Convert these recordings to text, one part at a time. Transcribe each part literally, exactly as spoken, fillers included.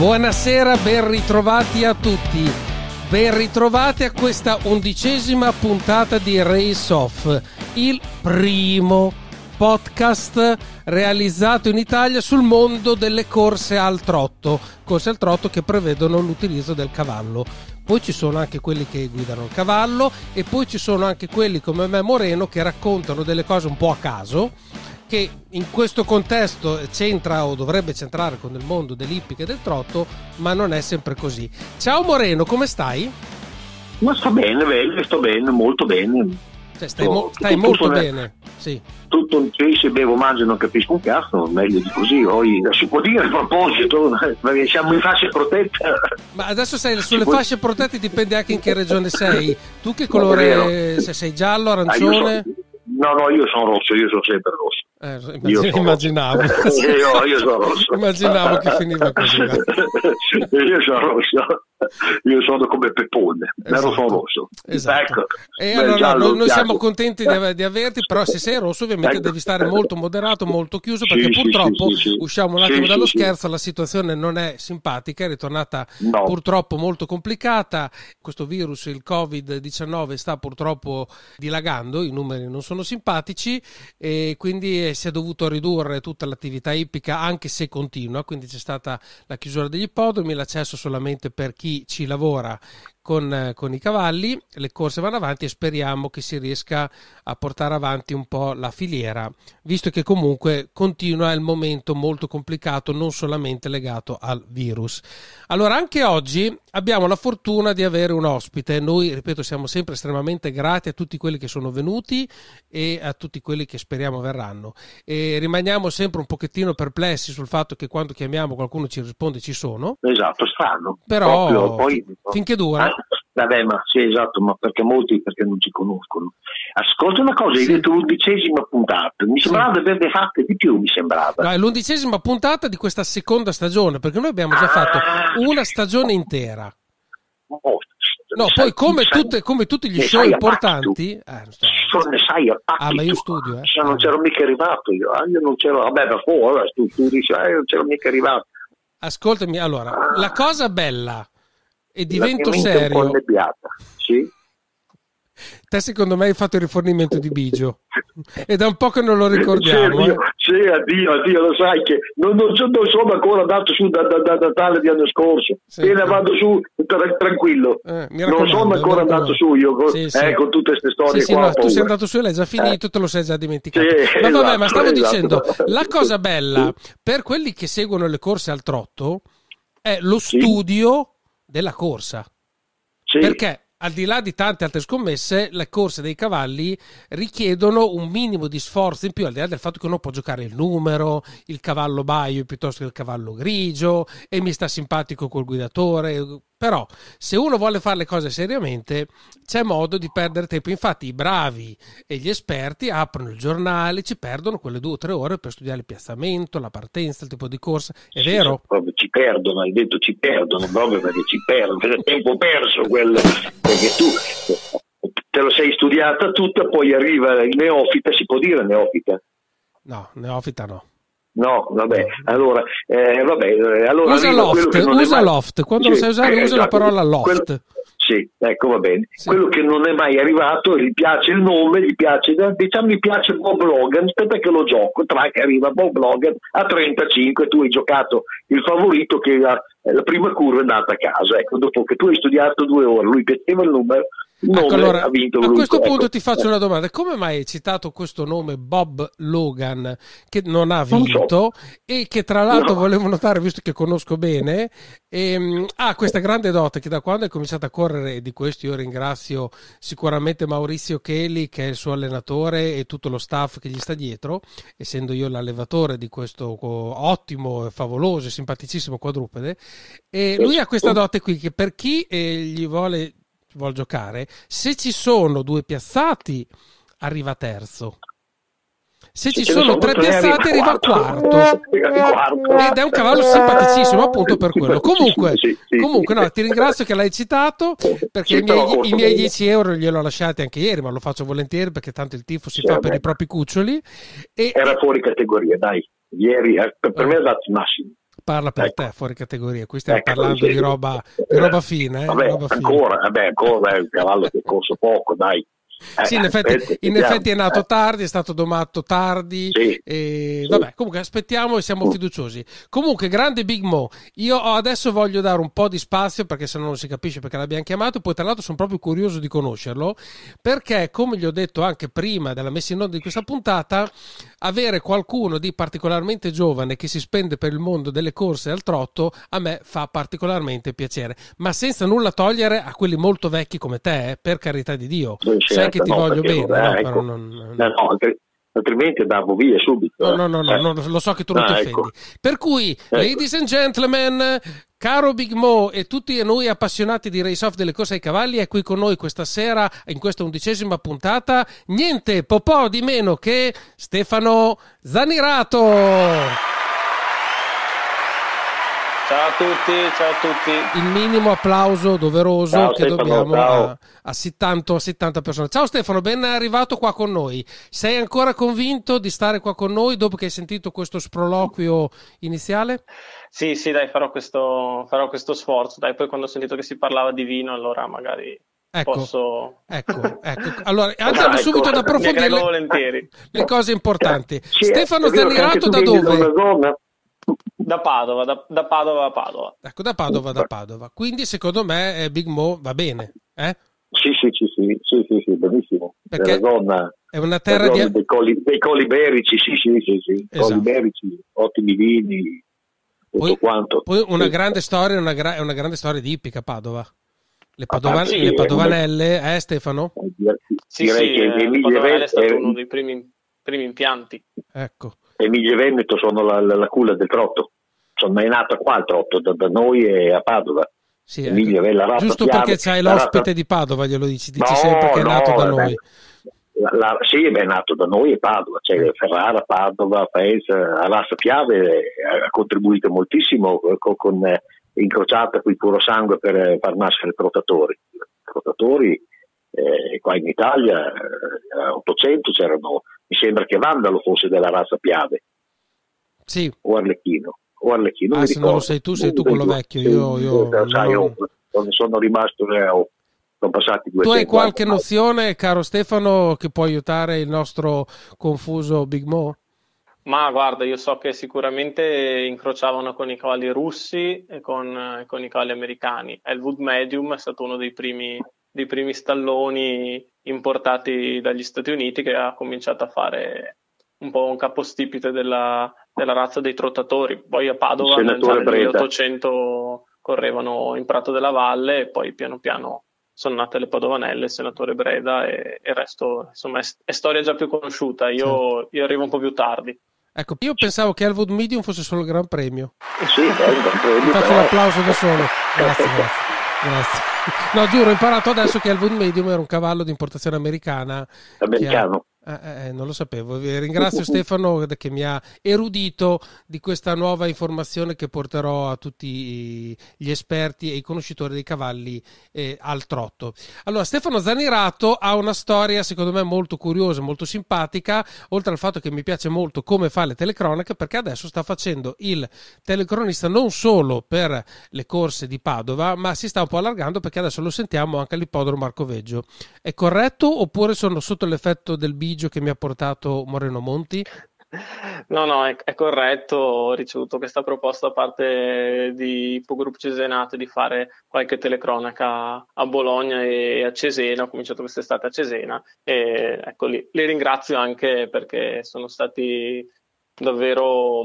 Buonasera, ben ritrovati a tutti. Ben ritrovati a questa undicesima puntata di Race Off, il primo podcast realizzato in Italia sul mondo delle corse al trotto, corse al trotto che prevedono l'utilizzo del cavallo. Poi ci sono anche quelli che guidano il cavallo e poi ci sono anche quelli come me Moreno che raccontano delle cose un po' a caso, che in questo contesto c'entra o dovrebbe centrare con il mondo dell'ippica e del trotto, ma non è sempre così. Ciao Moreno, come stai? Ma sto bene, bene, sto bene, molto bene. Cioè, stai, mo- stai tutto, molto tutto bene, sì. Tutto, cioè, se bevo, mangio, non capisco un cazzo, meglio di così. Poi si può dire a proposito, perché siamo in fasce protette. Ma adesso sei sulle può... fasce protette, dipende anche in che regione sei. Tu che colore, se sei giallo, arancione? Ah, No, no, io sono rosso, io sono sempre rosso. Eh, immagin- io immaginavo. Rosso. io, io sono rosso. Immaginavo che finiva così. io sono rosso. Io sono come Peppone, però esatto. sono rosso. Esatto. Ecco. E allora giallo, noi, noi siamo contenti di, di averti, però se sei rosso ovviamente ecco. devi stare molto moderato, molto chiuso, perché sì, purtroppo, sì, sì, sì. usciamo un attimo sì, dallo sì, scherzo, sì. la situazione non è simpatica, è ritornata no. purtroppo molto complicata. Questo virus, il covid diciannove, sta purtroppo dilagando, i numeri non sono simpatici e quindi si è dovuto ridurre tutta l'attività ippica, anche se continua, quindi c'è stata la chiusura degli ippodromi, l'accesso solamente per chi ci lavora con, con i cavalli, le corse vanno avanti e speriamo che si riesca a portare avanti un po' la filiera, visto che comunque continua il momento molto complicato, non solamente legato al virus. Allora anche oggi abbiamo la fortuna di avere un ospite. Noi, ripeto, siamo sempre estremamente grati a tutti quelli che sono venuti e a tutti quelli che speriamo verranno, e rimaniamo sempre un pochettino perplessi sul fatto che quando chiamiamo qualcuno ci risponde ci sono. Esatto, strano. Però Proprio, poi, finché dura. Eh, vabbè, ma sì, esatto, ma perché molti perché non ci conoscono. Ascolta una cosa, sì. hai detto l'undicesima puntata, mi sembrava sì. di averne fatte di più, mi sembrava. No, è l'undicesima puntata di questa seconda stagione, perché noi abbiamo già ah. fatto una stagione intera. Oh, no, poi come, sai, tutte, come tutti gli show importanti eh, so, ne sai a patti ah ma io studio eh. Se non c'ero mica arrivato io, io non c'ero, vabbè da fuori tu, tu dici eh, non c'ero mica arrivato. Ascoltami, allora ah. la cosa bella e divento serio un po' annebbiata, sì. Te secondo me hai fatto il rifornimento di Bigio e da un po' che non lo ricordiamo. Sì, addio, eh. sì, addio, addio, lo sai che non, non, non sono ancora andato su da, da, da Natale di anno scorso, sì, e ne vado su tra, tranquillo, eh, non sono ancora andato su io con, sì, sì. Eh, con tutte queste storie sì, qua. Sì, no, tu sei andato su e l'hai già finito, eh. te lo sei già dimenticato. Sì, ma vabbè, esatto, ma stavo esatto. dicendo, la cosa bella per quelli che seguono le corse al trotto è lo sì. studio della corsa, sì. perché al di là di tante altre scommesse, le corse dei cavalli richiedono un minimo di sforzo in più, al di là del fatto che uno può giocare il numero, il cavallo baio piuttosto che il cavallo grigio, e mi sta simpatico col guidatore. Però se uno vuole fare le cose seriamente c'è modo di perdere tempo. Infatti i bravi e gli esperti aprono il giornale, ci perdono quelle due o tre ore per studiare il piazzamento, la partenza, il tipo di corsa. È sì, vero? Proprio ci perdono, hai detto ci perdono, proprio perché ci perdono, è tempo perso quello, perché tu te lo sei studiata tutta, poi arriva il neofita, si può dire neofita? No, neofita no. No, vabbè, allora, eh, vabbè, allora usa loft, usa mai... loft, quando sì, lo sai usare eh, usa esatto. la parola loft. Quello... Sì, ecco, va bene. Sì. Quello che non è mai arrivato, gli piace il nome, gli piace, diciamo, mi piace Bob Logan, aspetta che lo gioco, tra che arriva Bob Logan a trentacinque, tu hai giocato il favorito che la, la prima curva è andata a casa, ecco, dopo che tu hai studiato due ore, lui piaceva il numero, ecco, allora, ha vinto a lui, questo ecco. punto ti faccio una domanda: come mai hai citato questo nome Bob Logan che non ha vinto, so. e che tra l'altro no. volevo notare, visto che conosco bene, ehm, ha questa grande dote che da quando è cominciato a correre, e di questo io ringrazio sicuramente Maurizio Cheli che è il suo allenatore e tutto lo staff che gli sta dietro, essendo io l'allevatore di questo ottimo, favoloso e simpaticissimo quadrupede, e lui ha questa dote qui che per chi eh, gli vuole vuol giocare, se ci sono due piazzati arriva terzo, se, se ci sono, sono tre piazzati arriva quarto. quarto ed è un cavallo simpaticissimo appunto per quello. Comunque, sì, sì, comunque no, ti ringrazio che l'hai citato, perché sì, i miei, i miei dieci euro gliel'ho lasciati anche ieri, ma lo faccio volentieri perché tanto il tifo si sì, fa vabbè. per i propri cuccioli. E, era fuori categoria, dai, ieri per, per me è dato il massimo. parla per ecco. te, fuori categoria. Qui stiamo ecco, parlando sì. di roba, di roba fine. Eh? Vabbè, roba ancora, fine. vabbè, ancora è un cavallo che è corso poco, dai. Eh, sì, in effetti, aspetta, in effetti è nato eh. tardi, è stato domato tardi. Sì, e, sì. Vabbè, comunque aspettiamo e siamo fiduciosi. Comunque, grande Big Mo, io adesso voglio dare un po' di spazio perché se no non si capisce perché l'abbiamo chiamato. Poi, tra l'altro, sono proprio curioso di conoscerlo perché, come gli ho detto anche prima della messa in onda di questa puntata, avere qualcuno di particolarmente giovane che si spende per il mondo delle corse al trotto a me fa particolarmente piacere, ma senza nulla togliere a quelli molto vecchi come te, eh, per carità di Dio. Sì, Sai che ti no, voglio bene, eh, no? ecco. Però non, non... No, no, altrimenti andavo via subito. No, no, no, no, eh. no, lo so che tu non ah, ti ecco. offendi. Per cui, ecco. ladies and gentlemen, caro Big Mo e tutti noi appassionati di Race Off delle corse ai cavalli, è qui con noi questa sera, in questa undicesima puntata, niente po' po' di meno che Stefano Zanirato. Ciao a tutti, ciao a tutti. Il minimo applauso doveroso ciao, che Stefano, dobbiamo ciao. a, a settanta, settanta persone. Ciao Stefano, ben arrivato qua con noi. Sei ancora convinto di stare qua con noi dopo che hai sentito questo sproloquio iniziale? Sì, sì, dai, farò questo, farò questo sforzo. Dai, poi quando ho sentito che si parlava di vino, allora magari ecco, posso... Ecco, ecco. Allora, andiamo ah, subito ecco. ad approfondire le, volentieri. le cose importanti. Sì, Stefano è vero che Zanirato da anche tu vieni dove? da una zona. Da Padova, da, da Padova a Padova. Ecco, da Padova, da Padova. Quindi secondo me Big Mo va bene, eh? Sì, sì, sì, sì, sì, sì, sì, benissimo. Perché la zona, è una terra la zona di... dei colli, dei colli iberici, sì, sì, sì, sì. Esatto. Colli iberici, ottimi vini, tutto Poi, quanto. poi una sì. grande storia, una, gra- una grande storia di ippica Padova. Le, Padovan- ah, sì, le Padovanelle, eh Stefano? Sì, Direi sì, che eh, Emilia Padovanelle è stato Veneto, uno dei primi, primi impianti. Ecco. Emilia e Veneto sono la, la, la culla del trotto. Sono, è nata qua il trotto, da, da noi e a Padova. Sì, Emilia, ecco. la razza Giusto Piave, perché c'hai la l'ospite razza... di Padova, glielo dici, dici no, sempre che è no, nato da beh, noi. La, la, sì, è nato da noi e Padova, cioè Ferrara, Padova, Paese, la razza Piave ha contribuito moltissimo con, con eh, incrociata qui puro sangue per far nascere i trottatori. I trottatori eh, qua in Italia eh, ottocento c'erano, mi sembra che Vandalo fosse della razza Piave, sì. o Arlecchino. O Arlecchino, ah, mi se ricordo. non lo sei tu, sei tu quello vecchio. Io, io sai, non... io sono rimasto, eh, oh, sono passati due. Tu hai qualche nozione, caro Stefano, che può aiutare il nostro confuso Big Mo? Ma guarda, io so che sicuramente incrociavano con i cavalli russi e con, con i cavalli americani. Elwood Medium è stato uno dei primi, dei primi stalloni importati dagli Stati Uniti che ha cominciato a fare un po' un capostipite della, della razza dei trottatori. Poi a Padova nel milleottocento correvano in Prato della Valle e poi piano piano sono nate le Padovanelle, il senatore Breda e, e il resto insomma è, è storia già più conosciuta. Io, sì. io arrivo un po' più tardi. Ecco, io pensavo che Elwood Medium fosse solo il Gran Premio. Sì, è il Gran Premio. Ti faccio l'applauso da solo. Grazie, grazie. Grazie. No, giuro, ho imparato adesso che Elwood Medium era un cavallo di importazione americana. Americano. Eh, eh, non lo sapevo. Ringrazio Stefano che mi ha erudito di questa nuova informazione che porterò a tutti gli esperti e i conoscitori dei cavalli eh, al trotto. Allora, Stefano Zanirato ha una storia secondo me molto curiosa, molto simpatica, oltre al fatto che mi piace molto come fa le telecronache, perché adesso sta facendo il telecronista non solo per le corse di Padova, ma si sta un po' allargando perché adesso lo sentiamo anche all'ippodromo Arcoveggio. È corretto oppure sono sotto l'effetto del bigio che mi ha portato Moreno Monti? No, no, è, è corretto. Ho ricevuto questa proposta da parte di Ippogroup Cesenate di fare qualche telecronaca a Bologna e a Cesena. Ho cominciato quest'estate a Cesena e ecco lì. Li ringrazio anche perché sono stati davvero,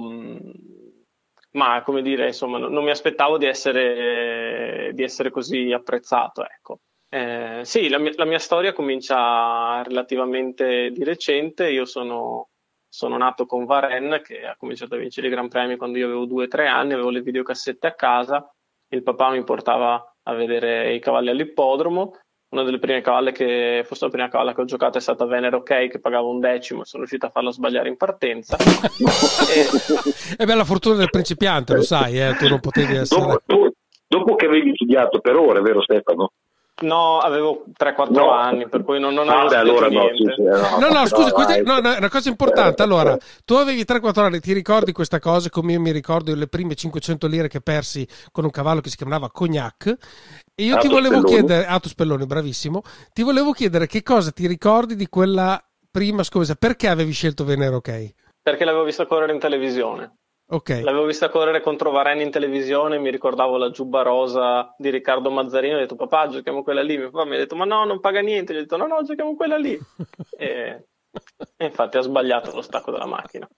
ma come dire, insomma, non mi aspettavo di essere, di essere così apprezzato, ecco. Eh, sì, la mia, la mia storia comincia relativamente di recente. Io sono, sono nato con Varennes, che ha cominciato a vincere i Gran Premi quando io avevo due o tre anni, avevo le videocassette a casa, il papà mi portava a vedere i cavalli all'ippodromo. Una delle prime cavalle che, forse la prima cavalla che ho giocato è stata Venere Ok, che pagava un decimo e sono riuscito a farla sbagliare in partenza. e... È bella fortuna del principiante, lo sai, eh? Tu non potevi essere... Dopo, dopo che avevi studiato per ore, vero Stefano? No, avevo tre quattro no. anni, per cui non, non avevo ah, beh, allora niente. No, sì, sì, no, no, no, scusa, no, questa è no, no, una cosa importante. Allora, tu avevi tre quattro anni, ti ricordi questa cosa come io mi ricordo le prime cinquecento lire che persi con un cavallo che si chiamava Cognac? E io Ato ti volevo Spelloni. chiedere, Ato Spelloni, bravissimo, ti volevo chiedere che cosa ti ricordi di quella prima scommessa, perché avevi scelto Venere Ok? Perché l'avevo vista correre in televisione. Okay. L'avevo vista correre contro Varenne in televisione, mi ricordavo la giubba rosa di Riccardo Mazzarino, ho detto papà giochiamo quella lì, mio papà mi ha detto ma no non paga niente, gli ho detto no no giochiamo quella lì e, e infatti ha sbagliato lo stacco della macchina.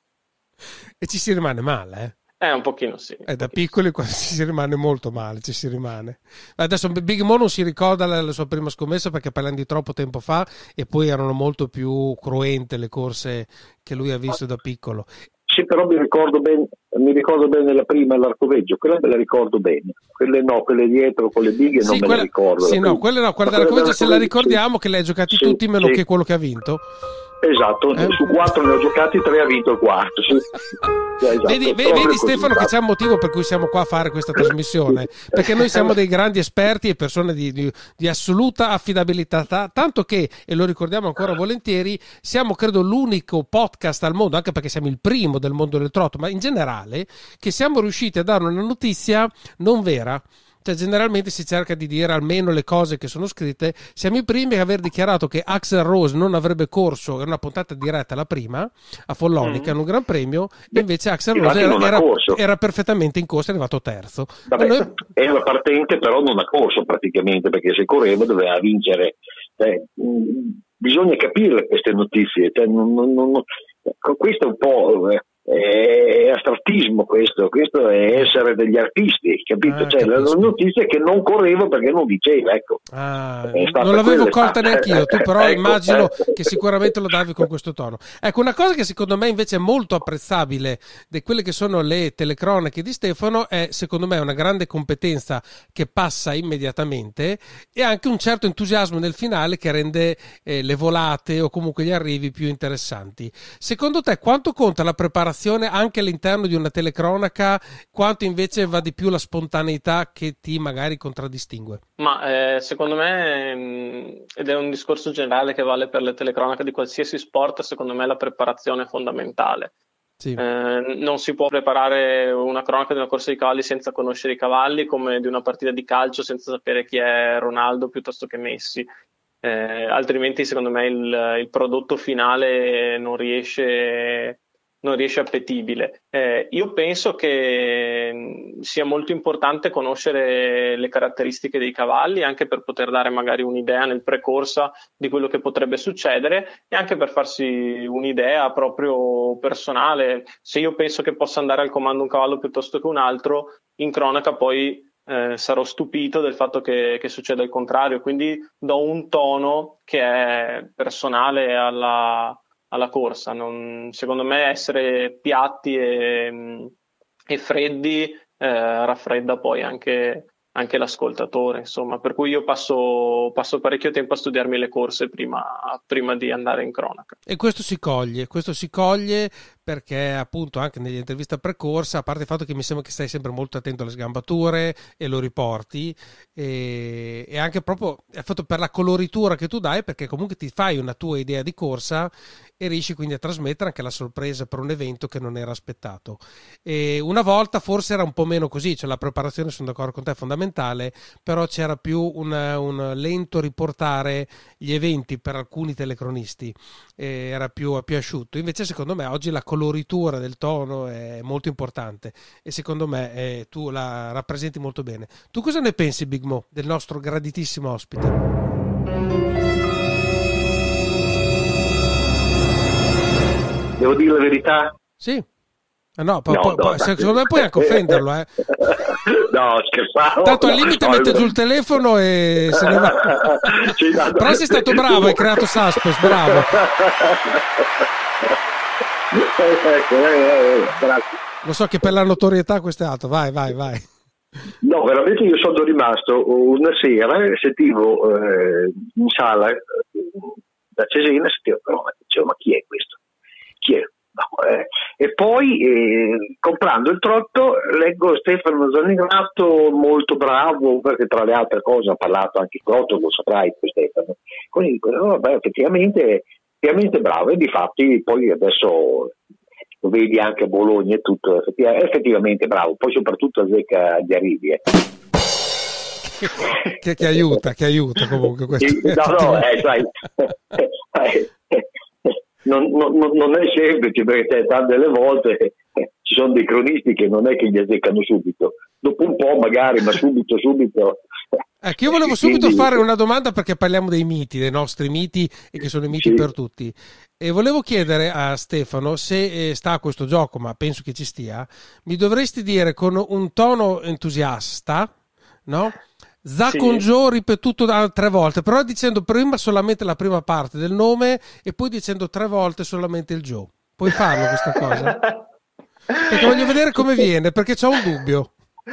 E ci si rimane male, eh? Eh un pochino sì. È da piccoli quando ci si rimane molto male, ci si rimane. Adesso Big Mo non si ricorda la, la sua prima scommessa perché parliamo di troppo tempo fa e poi erano molto più cruente le corse che lui ha visto da piccolo. Sì, però mi ricordo bene, mi ricordo bene la prima all'Arcoveggio, quella me la ricordo bene, quelle no, quelle dietro con le bighe non sì, me quella, le ricordo. Sì, no, quelle no, quella dell'Arcoveggio se la ricordiamo sì. Che le hai giocati sì, tutti meno sì. Che quello che ha vinto. Esatto, eh? Su quattro ne ho giocati, tre ha vinto il quarto. Sì. Esatto, vedi, vedi Stefano che c'è un motivo per cui siamo qua a fare questa trasmissione, perché noi siamo dei grandi esperti e persone di, di, di assoluta affidabilità, tanto che, e lo ricordiamo ancora volentieri, siamo credo l'unico podcast al mondo, anche perché siamo il primo del mondo del trotto, ma in generale, che siamo riusciti a dare una notizia non vera. Cioè, generalmente si cerca di dire almeno le cose che sono scritte. Siamo i primi a aver dichiarato che Axl Rose non avrebbe corso, era una puntata diretta la prima a Follonica, mm. in un gran premio, e invece Axl Rose era, era, era perfettamente in corsa, è arrivato terzo. Vabbè, noi... era partente, però non ha corso praticamente, perché se correva doveva vincere. Eh, bisogna capire queste notizie, cioè, non, non, non, questo è un po'... Eh, è astrattismo questo, questo è essere degli artisti, capito? Ah, cioè la notizia è che non correvo perché non diceva, ecco. Ah, non l'avevo colta neanche io, tu però ecco, immagino eh. che sicuramente lo davi con questo tono. Ecco, una cosa che secondo me invece è molto apprezzabile di quelle che sono le telecronache di Stefano è secondo me una grande competenza che passa immediatamente e anche un certo entusiasmo nel finale che rende eh, le volate o comunque gli arrivi più interessanti. Secondo te quanto conta la preparazione anche all'interno di una telecronaca, quanto invece va di più la spontaneità che ti magari contraddistingue? Ma eh, secondo me, mh, ed è un discorso generale che vale per le telecronache di qualsiasi sport, secondo me la preparazione è fondamentale. Sì. Eh, non si può preparare una cronaca di una corsa di cavalli senza conoscere i cavalli, come di una partita di calcio senza sapere chi è Ronaldo piuttosto che Messi. Eh, altrimenti secondo me il, il prodotto finale non riesce non riesce appetibile. Eh, io penso che sia molto importante conoscere le caratteristiche dei cavalli anche per poter dare magari un'idea nel precorsa di quello che potrebbe succedere e anche per farsi un'idea proprio personale. Se io penso che possa andare al comando un cavallo piuttosto che un altro, in cronaca poi eh, sarò stupito del fatto che, che succeda il contrario, quindi do un tono che è personale alla alla corsa. Non, secondo me essere piatti e, e freddi eh, raffredda poi anche, anche l'ascoltatore, insomma, per cui io passo, passo parecchio tempo a studiarmi le corse prima, prima di andare in cronaca. E questo si coglie, questo si coglie perché appunto anche nelle interviste precorsa, a parte il fatto che mi sembra che stai sempre molto attento alle sgambature e lo riporti, e, e anche proprio è fatto per la coloritura che tu dai, perché comunque ti fai una tua idea di corsa e riesci quindi a trasmettere anche la sorpresa per un evento che non era aspettato. E una volta forse era un po' meno così, cioè la preparazione, sono d'accordo con te, è fondamentale, però c'era più un, un lento riportare gli eventi per alcuni telecronisti, eh, era più, più asciutto. Invece secondo me oggi la coloritura del tono è molto importante e secondo me eh, tu la rappresenti molto bene. Tu cosa ne pensi, Big Mo, del nostro graditissimo ospite? Devo dire la verità? Sì. No, po- no, po- no, po- secondo me puoi anche offenderlo, eh. No, scherzavo. Tanto al no, limite no, mette no. giù il telefono e se ne va. Sì, no, no. Però sei stato bravo, hai creato suspense, bravo. Lo so che per la notorietà questo è alto, vai, vai, vai. No, veramente io sono rimasto una sera, sentivo eh, in sala da Cesena, sentivo, però dicevo, ma chi è questo? Chi è? No, eh, E poi eh, comprando il trotto leggo Stefano Zanerato molto bravo, perché tra le altre cose ha parlato anche il trotto, lo saprai Stefano, quindi dico no, vabbè, effettivamente, effettivamente bravo, e difatti poi adesso lo vedi anche a Bologna e tutto, effettivamente, effettivamente bravo, poi soprattutto azzecca gli arrivi eh. che, che aiuta, che aiuta comunque questo. No, no, eh, sai, non, non, non è semplice, perché tante delle volte eh, ci sono dei cronisti che non è che gli azzeccano subito, dopo un po' magari, ma subito, subito. Ecco, io volevo subito Quindi... fare una domanda, perché parliamo dei miti, dei nostri miti, e che sono i miti sì. per tutti. E volevo chiedere a Stefano se eh, sta a questo gioco, ma penso che ci stia. Mi dovresti dire con un tono entusiasta, no? Zacon sì. Joe ripetuto da tre volte, però dicendo prima solamente la prima parte del nome e poi dicendo tre volte solamente il Joe. Puoi farlo questa cosa? Perché voglio vedere come viene, perché c'ho un dubbio.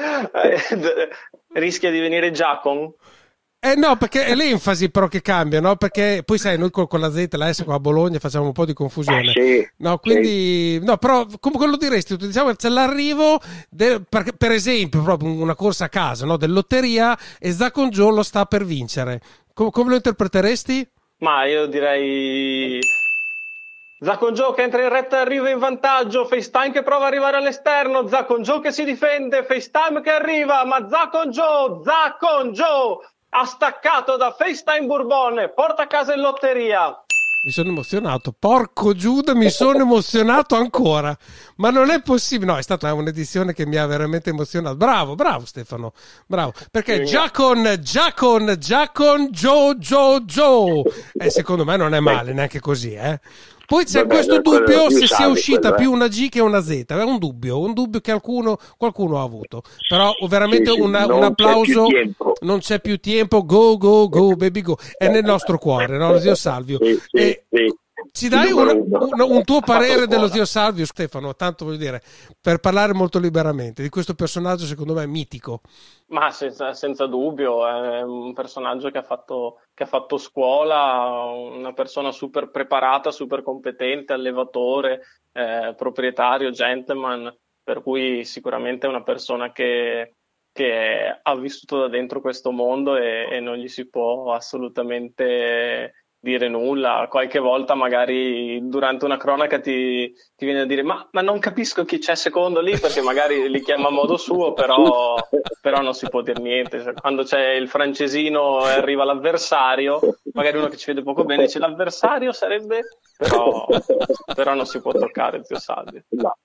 Rischia di venire Giacon? Eh no, perché è l'enfasi però che cambia, no? Perché poi sai, noi con, con la Z, la S qua a Bologna facciamo un po' di confusione. Sì, no, quindi sì. no, però come lo diresti tu? Diciamo c'è l'arrivo del, per, per esempio, proprio una corsa a casa, no? Del lotteria, e Zacon Joe lo sta per vincere. Com- come lo interpreteresti? Ma io direi Zacon Joe che entra in retta e arriva in vantaggio, FaceTime che prova ad arrivare all'esterno, Zacon Joe che si difende, FaceTime che arriva, ma Zacon Joe, Zacon Joe ha staccato da FaceTime Bourbon, porta a casa in lotteria. Mi sono emozionato, porco Giuda, mi sono emozionato ancora, ma non è possibile. No, è stata un'edizione che mi ha veramente emozionato. Bravo, bravo Stefano, bravo, perché Giacon, Giacon, Giacon, Joe, Joe, Joe, e secondo me non è male neanche così, eh. Poi c'è Vabbè, questo dubbio se sia uscita quello, eh. più una G che una Z, è un dubbio, un dubbio che qualcuno, qualcuno ha avuto, però veramente sì, sì, una, un applauso, c'è non c'è più tempo, go, go, go, baby go, è nel nostro cuore, no, zio Salvio. Sì, sì, e sì. Ci dai una, un, un tuo parere dello zio Salvio, Stefano, tanto voglio dire, per parlare molto liberamente di questo personaggio secondo me mitico. Ma senza, senza dubbio, è un personaggio che ha fatto, che ha fatto scuola, una persona super preparata, super competente, allevatore, eh, proprietario, gentleman, per cui sicuramente è una persona che, che ha vissuto da dentro questo mondo e, e non gli si può assolutamente dire nulla. Qualche volta magari durante una cronaca ti, ti viene a dire ma, ma non capisco chi c'è secondo lì, perché magari li chiama a modo suo, però, però non si può dire niente. Cioè, quando c'è il francesino e arriva l'avversario, magari uno che ci vede poco bene dice l'avversario sarebbe, però, però non si può toccare zio Salvio. No.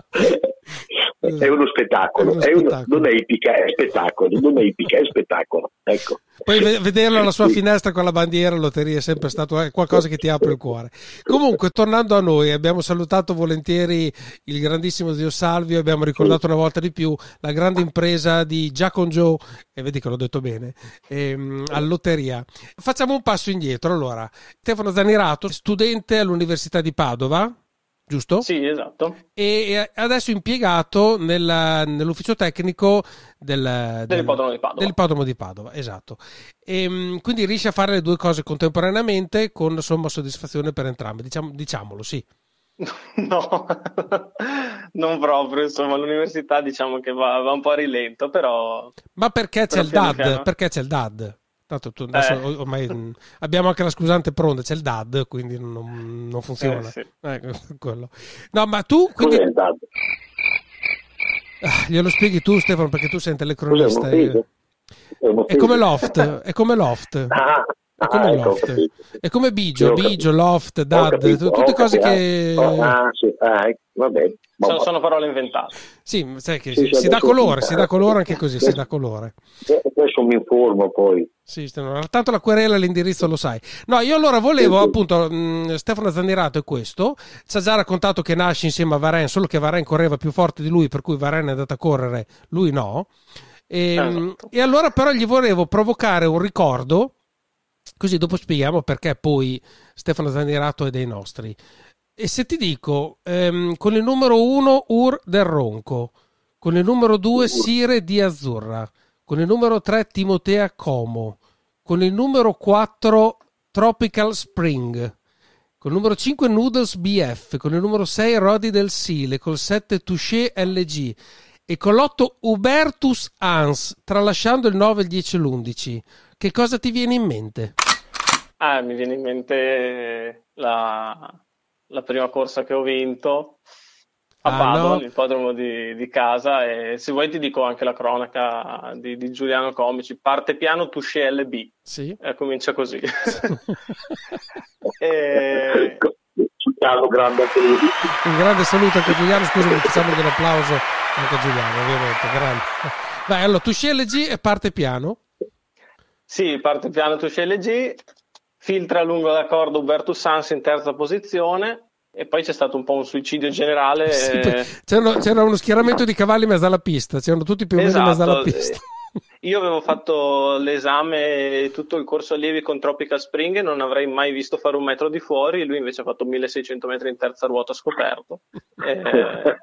È uno spettacolo, è uno è spettacolo. Uno, non è ipica, è spettacolo, non è ipica, è spettacolo. Ecco. Poi vederlo alla sua finestra con la bandiera lotteria è sempre stato qualcosa che ti apre il cuore. Comunque, tornando a noi, abbiamo salutato volentieri il grandissimo zio Salvio, abbiamo ricordato una volta di più la grande impresa di Giacon Joe, e vedi che l'ho detto bene, ehm, a lotteria. Facciamo un passo indietro. Allora, Stefano Zanerato, studente all'Università di Padova, giusto? Sì, esatto. E adesso impiegato nella, nell'ufficio tecnico del, del, dell'ippodromo di Padova. Dell'ippodromo di Padova, esatto. E, quindi riesce a fare le due cose contemporaneamente con somma soddisfazione per entrambe, diciamo, diciamolo, sì. No, non proprio, insomma, l'università diciamo che va, va un po' a rilento, però... Ma perché c'è il D A D? Piano. Perché c'è il D A D? Tanto tu adesso eh. ormai abbiamo anche la scusante pronta, c'è il D A D, quindi non, non funziona. Eh, sì. eh, quello. No, ma tu quindi Cos'è il D A D? Ah, glielo spieghi tu, Stefano, perché tu sei un telecronista. È, è come Loft, è come Loft. Ah. È come ah, Loft, ecco, è come Bigio, Bigio, Loft, D A D, tutte cose che... Oh, ah, sì, ah, vabbè. Sono, sono parole inventate. Sì, sai che sì, si, si dà colore, si dà colore anche così, si dà colore. Adesso mi informo poi. Sì, tanto la querela, l'indirizzo lo sai. No, io allora volevo, appunto, mh, Stefano Zanerato è questo, ci ha già raccontato che nasce insieme a Varenne, solo che Varenne correva più forte di lui, per cui Varenne è andato a correre, lui no. E, esatto. E allora però gli volevo provocare un ricordo, così dopo spieghiamo perché poi Stefano Zanerato è dei nostri. E se ti dico, ehm, con il numero uno Ur del Ronco, con il numero due Sire di Azzurra, con il numero tre Timotea Como, con il numero quattro Tropical Spring, Con il numero cinque Noodles B F, con il numero sei Rodi del Sile, col sette Touché L G e con l'otto Hubertus Hans, tralasciando il nove, il dieci e l'undici. Che cosa ti viene in mente? Ah, mi viene in mente la, la prima corsa che ho vinto a Ah, Padova, no? l'ippodromo di, di casa, e se vuoi ti dico anche la cronaca di, di Giuliano Comici. Parte piano Touché L B, Sì. eh, comincia così. e... Giuliano, grande anche lui. Un grande saluto anche a Giuliano, scusami, facciamo un applauso anche a Giuliano, ovviamente, grande. Vai, allora, Touché L G e parte piano. Sì, parte piano Touché L G, filtra lungo la corda Hubertus Sans in terza posizione, e poi c'è stato un po' un suicidio generale. Sì, poi eh, c'era, c'era uno schieramento di cavalli in mezzo alla pista, c'erano tutti più o meno in mezzo alla Esatto, pista. io avevo fatto l'esame, tutto il corso allievi con Tropical Spring, e non avrei mai visto fare un metro di fuori, lui invece ha fatto milleseicento metri in terza ruota scoperto. Eh,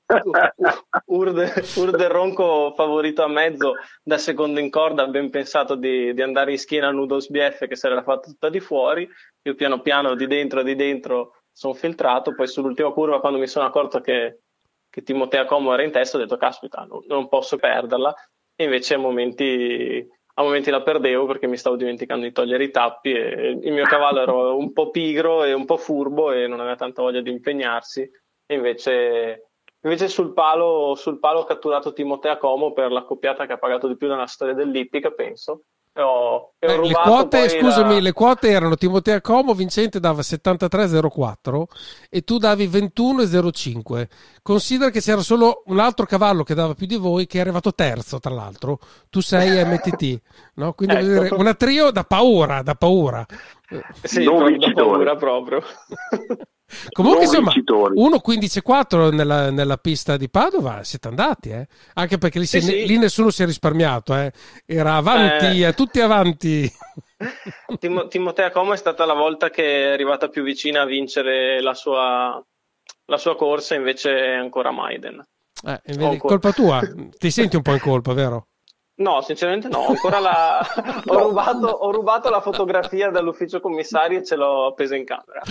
Urde, Urde Ronco favorito a mezzo da secondo in corda, ben pensato di, di andare in schiena a Noodles B F che se l'era fatta tutta di fuori. Io piano piano di dentro di dentro sono filtrato, poi sull'ultima curva, quando mi sono accorto che, che Timotea Como era in testa, ho detto caspita, non, non posso perderla, e invece a momenti, a momenti la perdevo perché mi stavo dimenticando di togliere i tappi, e il mio cavallo era un po' pigro e un po' furbo e non aveva tanta voglia di impegnarsi, e invece, invece sul palo, sul palo ho catturato Timotea Como per l'accoppiata che ha pagato di più nella storia dell'ippica, penso. E ho, e ho Eh, le rubato quote, poi scusami, la... le quote erano Timotea Como, vincente dava settantatré virgola zero quattro e tu davi ventuno virgola zero cinque. Considera che c'era solo un altro cavallo che dava più di voi, che è arrivato terzo, tra l'altro. Tu sei M T T, no? Quindi Ecco. vedere una trio da paura, da paura. Sì, Non proprio da vincitori. paura proprio. Comunque, Non insomma, vincitori. uno quindici e quattro nella, nella pista di Padova siete andati, eh? Anche perché lì, Sì, si- sì. lì nessuno si è risparmiato, eh? Era avanti, Eh. eh, tutti avanti. Timo- Timotea Como è stata la volta che è arrivata più vicina a vincere la sua, la sua corsa, invece è ancora Maiden. Eh, vedi, Ho ancora- colpa tua, ti senti un po' in colpa, vero? No, sinceramente no, ancora la... ho, rubato, ho rubato la fotografia dall'ufficio commissari e ce l'ho appesa in camera.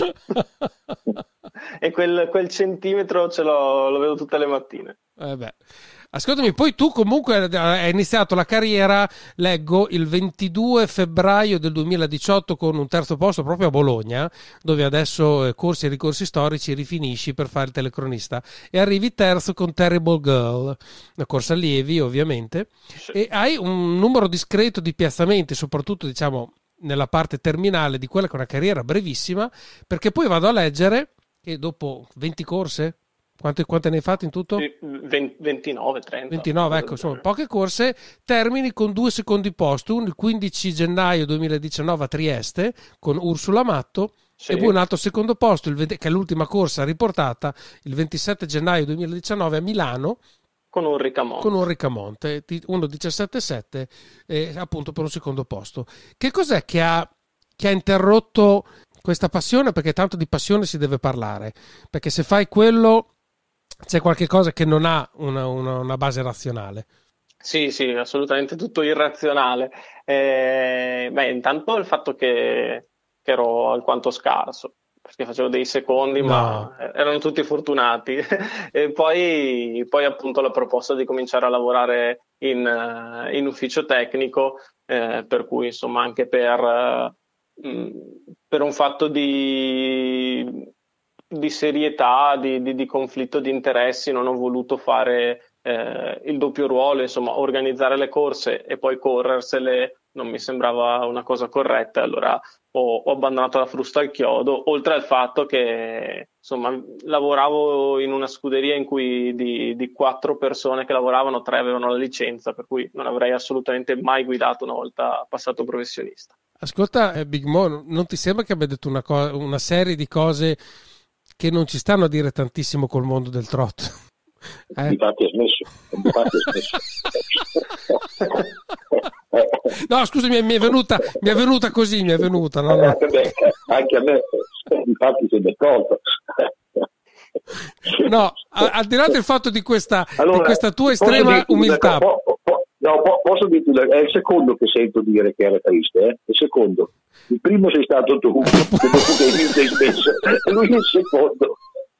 E quel, quel centimetro ce l'ho, lo vedo tutte le mattine. Eh beh. Ascoltami, poi tu comunque hai iniziato la carriera, leggo, il ventidue febbraio del duemiladiciotto con un terzo posto proprio a Bologna, dove adesso eh, corsi e ricorsi storici rifinisci per fare il telecronista, e arrivi terzo con Terrible Girl, una corsa allievi ovviamente, Sì. e hai un numero discreto di piazzamenti, soprattutto diciamo nella parte terminale di quella che è una carriera brevissima, perché poi vado a leggere che dopo venti corse, quante, quante ne hai fatte in tutto? Sì, venti, ventinove, trenta. ventinove, ecco, insomma, poche corse, termini con due secondi posti, uno il quindici gennaio duemiladiciannove a Trieste con Ursula Matto, Sì. e poi un altro secondo posto, il venti che è l'ultima corsa riportata, il ventisette gennaio duemiladiciannove a Milano Con Ulrica Monte. con Ulrica Monte, uno diciassette sette, eh, appunto per un secondo posto. Che cos'è che ha, che ha interrotto questa passione? Perché tanto di passione si deve parlare, perché se fai quello c'è qualche cosa che non ha una, una, una base razionale. Sì, sì, assolutamente tutto irrazionale. Eh, beh, intanto il fatto che, che ero alquanto scarso, perché facevo dei secondi, No. ma erano tutti fortunati. E poi, poi appunto la proposta di cominciare a lavorare in, eh, in ufficio tecnico, eh, per cui insomma anche per, eh, mh, per un fatto di, di serietà, di, di, di conflitto di interessi, non ho voluto fare eh, il doppio ruolo, insomma organizzare le corse e poi corrersele non mi sembrava una cosa corretta, allora ho, ho abbandonato la frusta al chiodo, oltre al fatto che insomma lavoravo in una scuderia in cui di, di quattro persone che lavoravano, tre avevano la licenza, per cui non avrei assolutamente mai guidato una volta passato professionista. Ascolta, eh, Big Mo, non ti sembra che abbia detto una, co- una serie di cose che non ci stanno a dire tantissimo col mondo del trotto? Eh? Infatti è smesso, infatti è smesso. No, scusami, mi è venuta, mi è venuta così, mi è venuta. No, no. Eh, beh, anche a me, infatti si è d'accordo. No, a- al di là del fatto di questa, Allora, di questa tua posso estrema dirti una umiltà. cosa? Po- po- No, po- posso dirti, è il secondo che sento dire che era triste, eh? Il secondo. Il primo sei stato tu, che dopo che hai vinto hai smesso, e lui il secondo.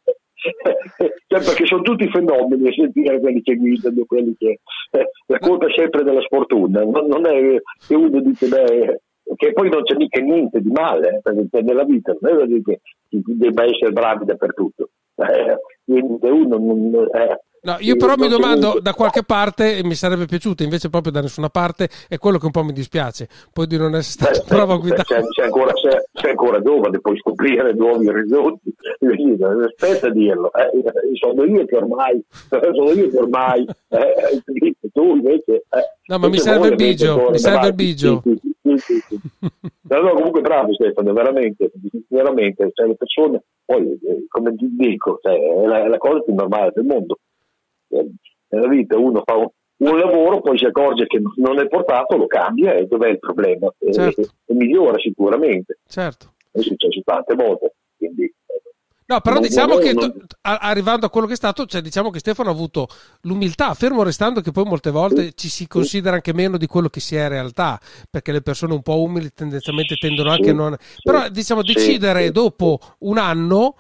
Cioè, perché sono tutti fenomeni a sentire quelli che guidano, quelli che eh, la colpa è sempre della sfortuna, non, non è che uno dice beh, che poi non c'è mica niente di male, eh, perché nella vita non è che debba essere bravi dappertutto, eh, uno non, eh, No, io però mi domando, da qualche parte mi sarebbe piaciuto, invece proprio da nessuna parte, è quello che un po' mi dispiace, poi di non essere stato bravo a guidare. Sei, sei, ancora, sei, sei ancora giovane, puoi scoprire nuovi orizzonti, aspetta a dirlo, eh, sono io che ormai, sono io che ormai, eh, tu invece... Eh, no, ma mi serve il bigio, mi serve il bigio. Sì, sì, sì, sì, sì. No, no, comunque bravo Stefano, veramente, veramente, cioè, le persone, poi, eh, come ti dico, cioè, è, la, è la cosa più normale del mondo. Nella vita uno fa un, un lavoro, poi si accorge che non è portato, lo cambia e dov'è il problema? Certo. E, e migliora sicuramente. Certo. È successo tante volte. Quindi, no, però non, diciamo non, che non... arrivando a quello che è stato, cioè diciamo che Stefano ha avuto l'umiltà, fermo restando che poi molte volte sì, ci si considera sì. anche meno di quello che si è in realtà, perché le persone un po' umili tendenzialmente tendono anche sì, a non... Sì, però diciamo sì, decidere sì, dopo sì. un anno...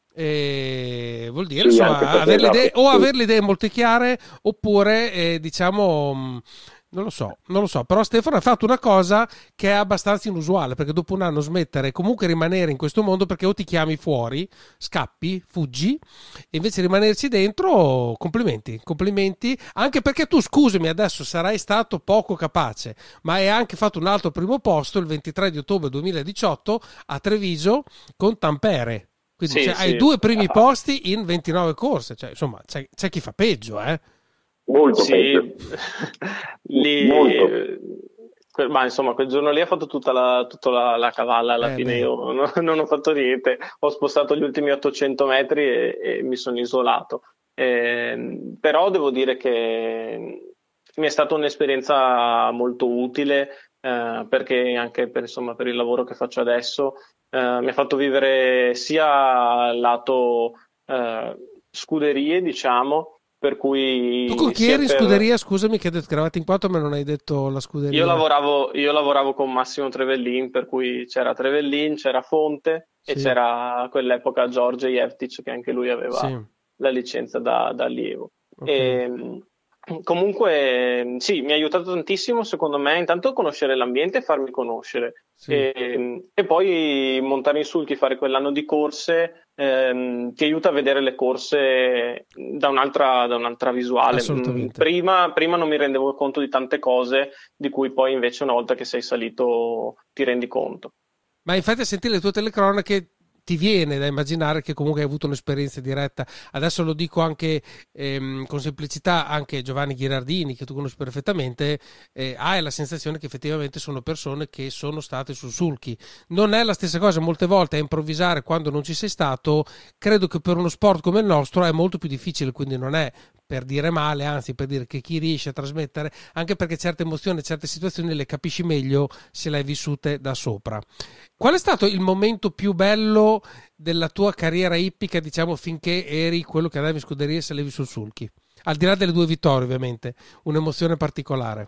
Eh, vuol dire sì, insomma, avere le idee, o avere le idee molto chiare oppure eh, diciamo non lo so, non lo so, però Stefano ha fatto una cosa che è abbastanza inusuale, perché dopo un anno smettere comunque rimanere in questo mondo, perché o ti chiami fuori, scappi, fuggi, e invece rimanerci dentro, complimenti, complimenti, anche perché tu, scusami, adesso sarai stato poco capace, ma hai anche fatto un altro primo posto il ventitré di ottobre duemiladiciotto a Treviso con Tampere. Quindi sì, cioè, sì. hai due primi posti in ventinove corse, cioè, insomma c'è, c'è chi fa peggio, eh? Molto sì. peggio. Lì, Molto. Ma insomma quel giorno lì ha fatto tutta la, tutta la, la cavalla, alla eh, fine beh. io non, non ho fatto niente, ho spostato gli ultimi ottocento metri e, e mi sono isolato, eh, però devo dire che mi è stata un'esperienza molto utile, eh, perché anche per, insomma, per il lavoro che faccio adesso Uh, mi ha fatto vivere sia lato uh, scuderie, diciamo, per cui... Tu con chi eri in per... scuderia? Scusami che hai detto che eravate in quattro ma non hai detto la scuderia. Io lavoravo, io lavoravo con Massimo Trevellin, per cui c'era Trevellin, c'era Fonte sì. e c'era a quell'epoca George Jeftic, che anche lui aveva sì. la licenza da, da allievo. Okay. E, comunque sì, mi ha aiutato tantissimo secondo me intanto a conoscere l'ambiente e farmi conoscere sì. e, e poi montare in sulchi, fare quell'anno di corse ehm, ti aiuta a vedere le corse da un'altra, da un'altra visuale. Prima, prima non mi rendevo conto di tante cose di cui poi invece una volta che sei salito ti rendi conto. Ma infatti a sentire le tue telecronache ti viene da immaginare che comunque hai avuto un'esperienza diretta. Adesso lo dico anche ehm, con semplicità, anche Giovanni Ghirardini, che tu conosci perfettamente, eh, hai la sensazione che effettivamente sono persone che sono state su sulchi. Non è la stessa cosa molte volte a improvvisare quando non ci sei stato. Credo che per uno sport come il nostro è molto più difficile, quindi non è per dire male, anzi per dire che chi riesce a trasmettere, anche perché certe emozioni, certe situazioni le capisci meglio se le hai vissute da sopra. Qual è stato il momento più bello della tua carriera ippica, diciamo, finché eri quello che andavi in scuderia e salivi sul sulchi? Al di là delle due vittorie, ovviamente, un'emozione particolare.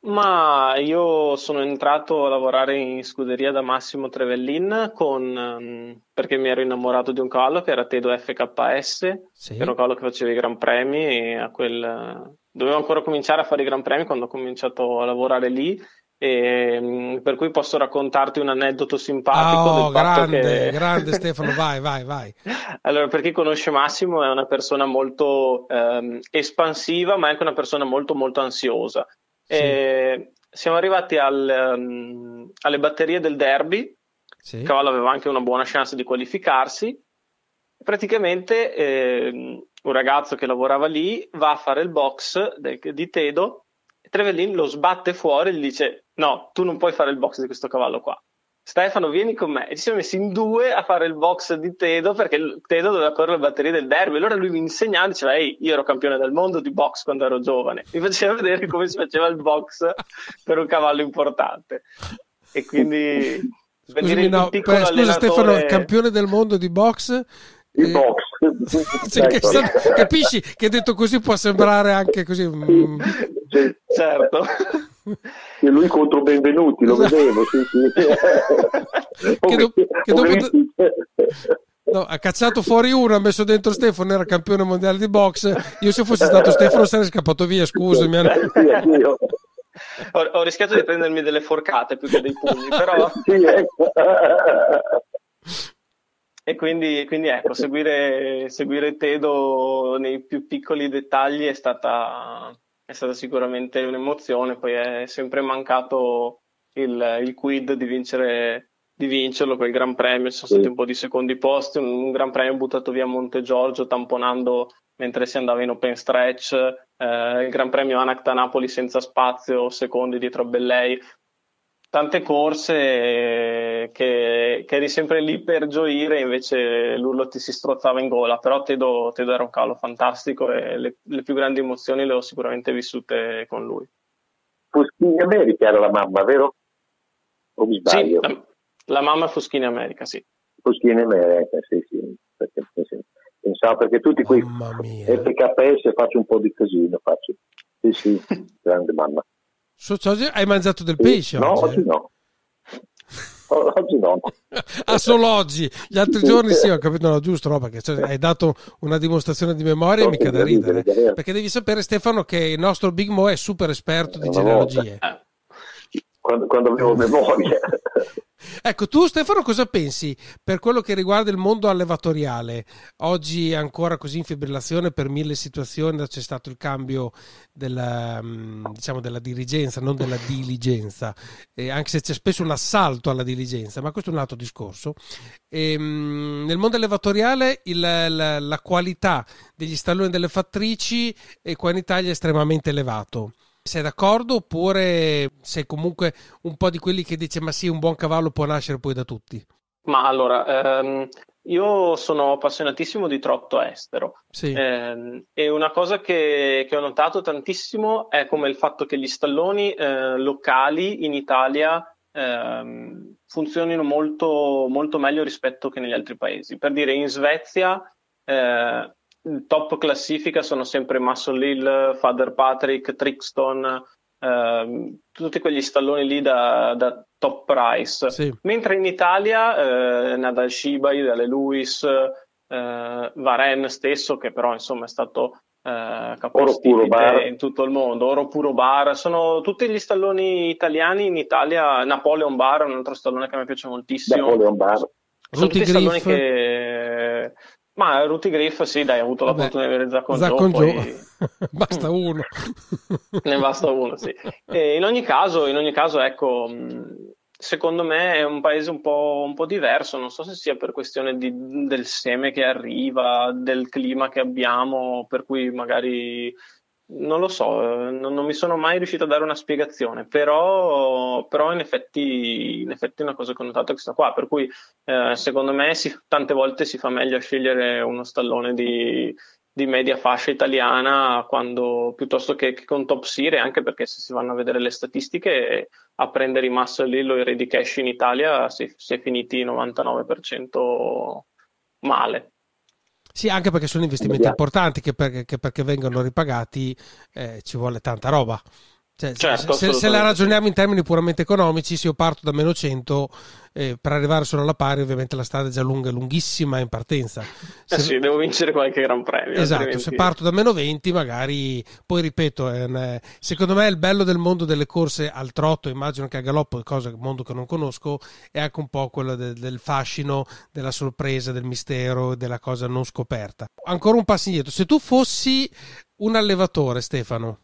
Ma io sono entrato a lavorare in scuderia da Massimo Trevellin con, perché mi ero innamorato di un cavallo che era Tedo F K S, sì. che era un cavallo che faceva i Gran Premi e a quel dovevo ancora cominciare a fare i Gran Premi quando ho cominciato a lavorare lì, e per cui posso raccontarti un aneddoto simpatico. Oh, del grande, fatto che... grande Stefano, vai, vai, vai. Allora, per chi conosce Massimo è una persona molto ehm, espansiva, ma è anche una persona molto molto ansiosa. Sì. E siamo arrivati al, um, alle batterie del derby, sì. il cavallo aveva anche una buona chance di qualificarsi, praticamente eh, un ragazzo che lavorava lì va a fare il box de, di Tedo e Trevellin lo sbatte fuori e gli dice no, tu non puoi fare il box di questo cavallo qua, Stefano vieni con me, e ci siamo messi in due a fare il box di Tedo perché Tedo doveva correre le batterie del derby. Allora lui mi insegnava, diceva ehi, io ero campione del mondo di box quando ero giovane, mi faceva vedere come si faceva il box per un cavallo importante, e quindi Scusami, no, per, scusa allenatore... Stefano, campione del mondo di box il box, Cioè, che stato, capisci che detto così può sembrare anche così. Mm. Sì, certo. E lui contro Benvenuti, lo vedevo, sì, sì. che, do, che dopo no, ha cacciato fuori uno, ha messo dentro Stefano, era campione mondiale di box. Io se fossi stato Stefano sarei scappato via, scusami. Ho, ho rischiato di prendermi delle forcate più che dei pugni, però sì, ecco. E quindi, quindi ecco, seguire, seguire Tedo nei più piccoli dettagli è stata, è stata sicuramente un'emozione. Poi è sempre mancato il, il quid di vincere, di vincerlo, quel Gran Premio, ci sono stati un po' di secondi posti, un, un Gran Premio buttato via a Monte Giorgio tamponando mentre si andava in open stretch, eh, il Gran Premio Anacta Napoli senza spazio, secondi dietro a Bellei. Tante corse che, che eri sempre lì per gioire, invece l'urlo ti si strozzava in gola. Però Tedo, Tedo era un cavallo fantastico e le, le più grandi emozioni le ho sicuramente vissute con lui. Fuschini America era la mamma, vero? O mi sbaglio? Sì, la, la mamma è Fuschini America, sì. Fuschini America, sì, sì. Perché, sì. Pensavo perché tutti quei F K S faccio un po' di casino, faccio. Sì, sì, grande mamma. Oggi hai mangiato del pesce? No, oggi, oggi no. Oggi no. Ah, solo oggi. Gli altri sì. giorni sì, ho capito, no, giusto, no, perché cioè, hai dato una dimostrazione di memoria, no, mica da ridere. ridere. Perché devi sapere, Stefano, che il nostro Big Mo è super esperto di genealogie. Quando, quando avevo memoria. Ecco, tu Stefano cosa pensi per quello che riguarda il mondo allevatoriale? Oggi è ancora così in fibrillazione per mille situazioni, c'è stato il cambio della, diciamo, della dirigenza, non della diligenza, eh, anche se c'è spesso un assalto alla diligenza, ma questo è un altro discorso. E, mh, nel mondo allevatoriale il, la, la qualità degli stalloni delle fattrici è qua in Italia estremamente elevato. Sei d'accordo oppure sei comunque un po' di quelli che dice ma sì, un buon cavallo può nascere poi da tutti? Ma allora, ehm, io sono appassionatissimo di trotto estero, sì. ehm, e una cosa che, che ho notato tantissimo è come il fatto che gli stalloni eh, locali in Italia ehm, funzionino molto, molto meglio rispetto che negli altri paesi. Per dire, in Svezia eh, top classifica sono sempre Muscle Hill, Father Patrick, Trixton, ehm, tutti quegli stalloni lì da, da top price, sì. Mentre in Italia eh, Nadal Shibai, Dale Lewis, eh, Varenne stesso, che però insomma è stato eh, capostipite in tutto il mondo, Oro Puro Bar, sono tutti gli stalloni italiani in Italia. Napoleon Bar è un altro stallone che mi piace moltissimo. Napoleon Bar. Sono tutti stalloni che... Ma Ruti Griff, sì, dai, ho avuto Vabbè, l'opportunità di avere Zacon Joe, poi... basta uno. Ne basta uno, sì. E in ogni caso, in ogni caso, ecco, secondo me è un paese un po', un po' diverso, non so se sia per questione di, del seme che arriva, del clima che abbiamo, per cui magari... Non lo so, non, non mi sono mai riuscito a dare una spiegazione, però, però in effetti in effetti è una cosa che ho notato è questa qua, per cui eh, secondo me si, tante volte si fa meglio a scegliere uno stallone di, di media fascia italiana quando, piuttosto che, che con top serie, anche perché se si vanno a vedere le statistiche, a prendere i Muscle Hill o i Ready Cash in Italia si, si è finiti novantanove per cento male. Sì, anche perché sono investimenti importanti che, per, che perché vengono ripagati eh, ci vuole tanta roba. Cioè, certo, se, se la ragioniamo in termini puramente economici, se io parto da meno cento eh, per arrivare solo alla pari, ovviamente la strada è già lunga, lunghissima in partenza. Se... Eh sì, devo vincere qualche Gran Premio. Esatto, altrimenti... se parto da meno venti magari, poi ripeto, è un, secondo me il bello del mondo delle corse al trotto, immagino che a galoppo, cosa, un mondo che non conosco, è anche un po' quello de, del fascino, della sorpresa, del mistero, della cosa non scoperta. Ancora un passo indietro, se tu fossi un allevatore, Stefano,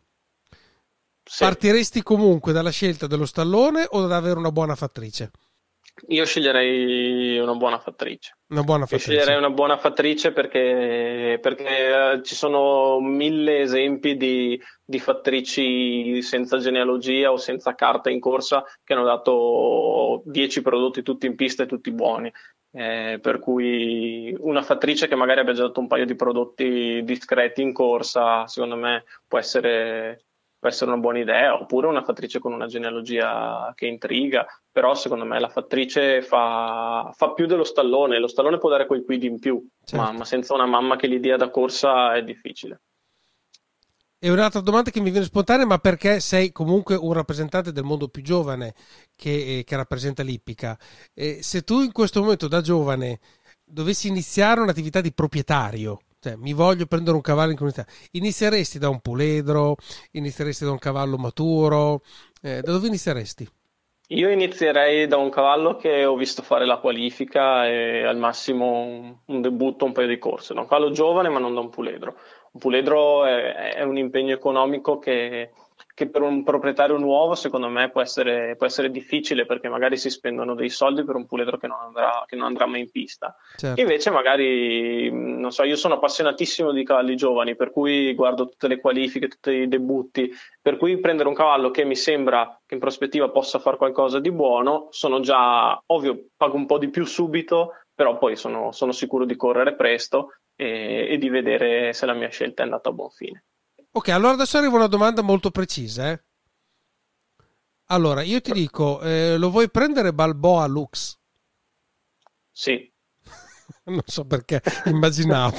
sì. Partiresti comunque dalla scelta dello stallone o da avere una buona fattrice? Io sceglierei una buona fattrice. Una buona fattrice. Io sceglierei una buona fattrice perché, perché uh, ci sono mille esempi di, di fattrici senza genealogia o senza carta in corsa che hanno dato dieci prodotti tutti in pista e tutti buoni. Eh, per cui una fattrice che magari abbia già dato un paio di prodotti discreti in corsa, secondo me può essere... può essere una buona idea, oppure una fattrice con una genealogia che intriga, però secondo me la fattrice fa, fa più dello stallone, lo stallone può dare quel quid in più, certo. ma, ma senza una mamma che gli dia da corsa è difficile. E un'altra domanda che mi viene spontanea, ma perché sei comunque un rappresentante del mondo più giovane che, che rappresenta l'ippica, eh, se tu in questo momento da giovane dovessi iniziare un'attività di proprietario, cioè mi voglio prendere un cavallo in comunità, inizieresti da un puledro, inizieresti da un cavallo maturo, eh, da dove inizieresti? Io inizierei da un cavallo che ho visto fare la qualifica e al massimo un, un debutto, un paio di corse, da un cavallo giovane ma non da un puledro. Un puledro è, è un impegno economico che, che per un proprietario nuovo secondo me può essere, può essere difficile, perché magari si spendono dei soldi per un puledro che non andrà, che non andrà mai in pista. Certo. Invece magari, non so, io sono appassionatissimo di cavalli giovani, per cui guardo tutte le qualifiche, tutti i debutti, per cui prendere un cavallo che mi sembra che in prospettiva possa fare qualcosa di buono, sono già, ovvio, pago un po' di più subito, però poi sono, sono sicuro di correre presto e, e di vedere se la mia scelta è andata a buon fine. Ok, allora adesso arriva una domanda molto precisa. Eh? Allora, io ti dico, eh, lo vuoi prendere Balboa Lux? Sì. Non so perché, immaginavo.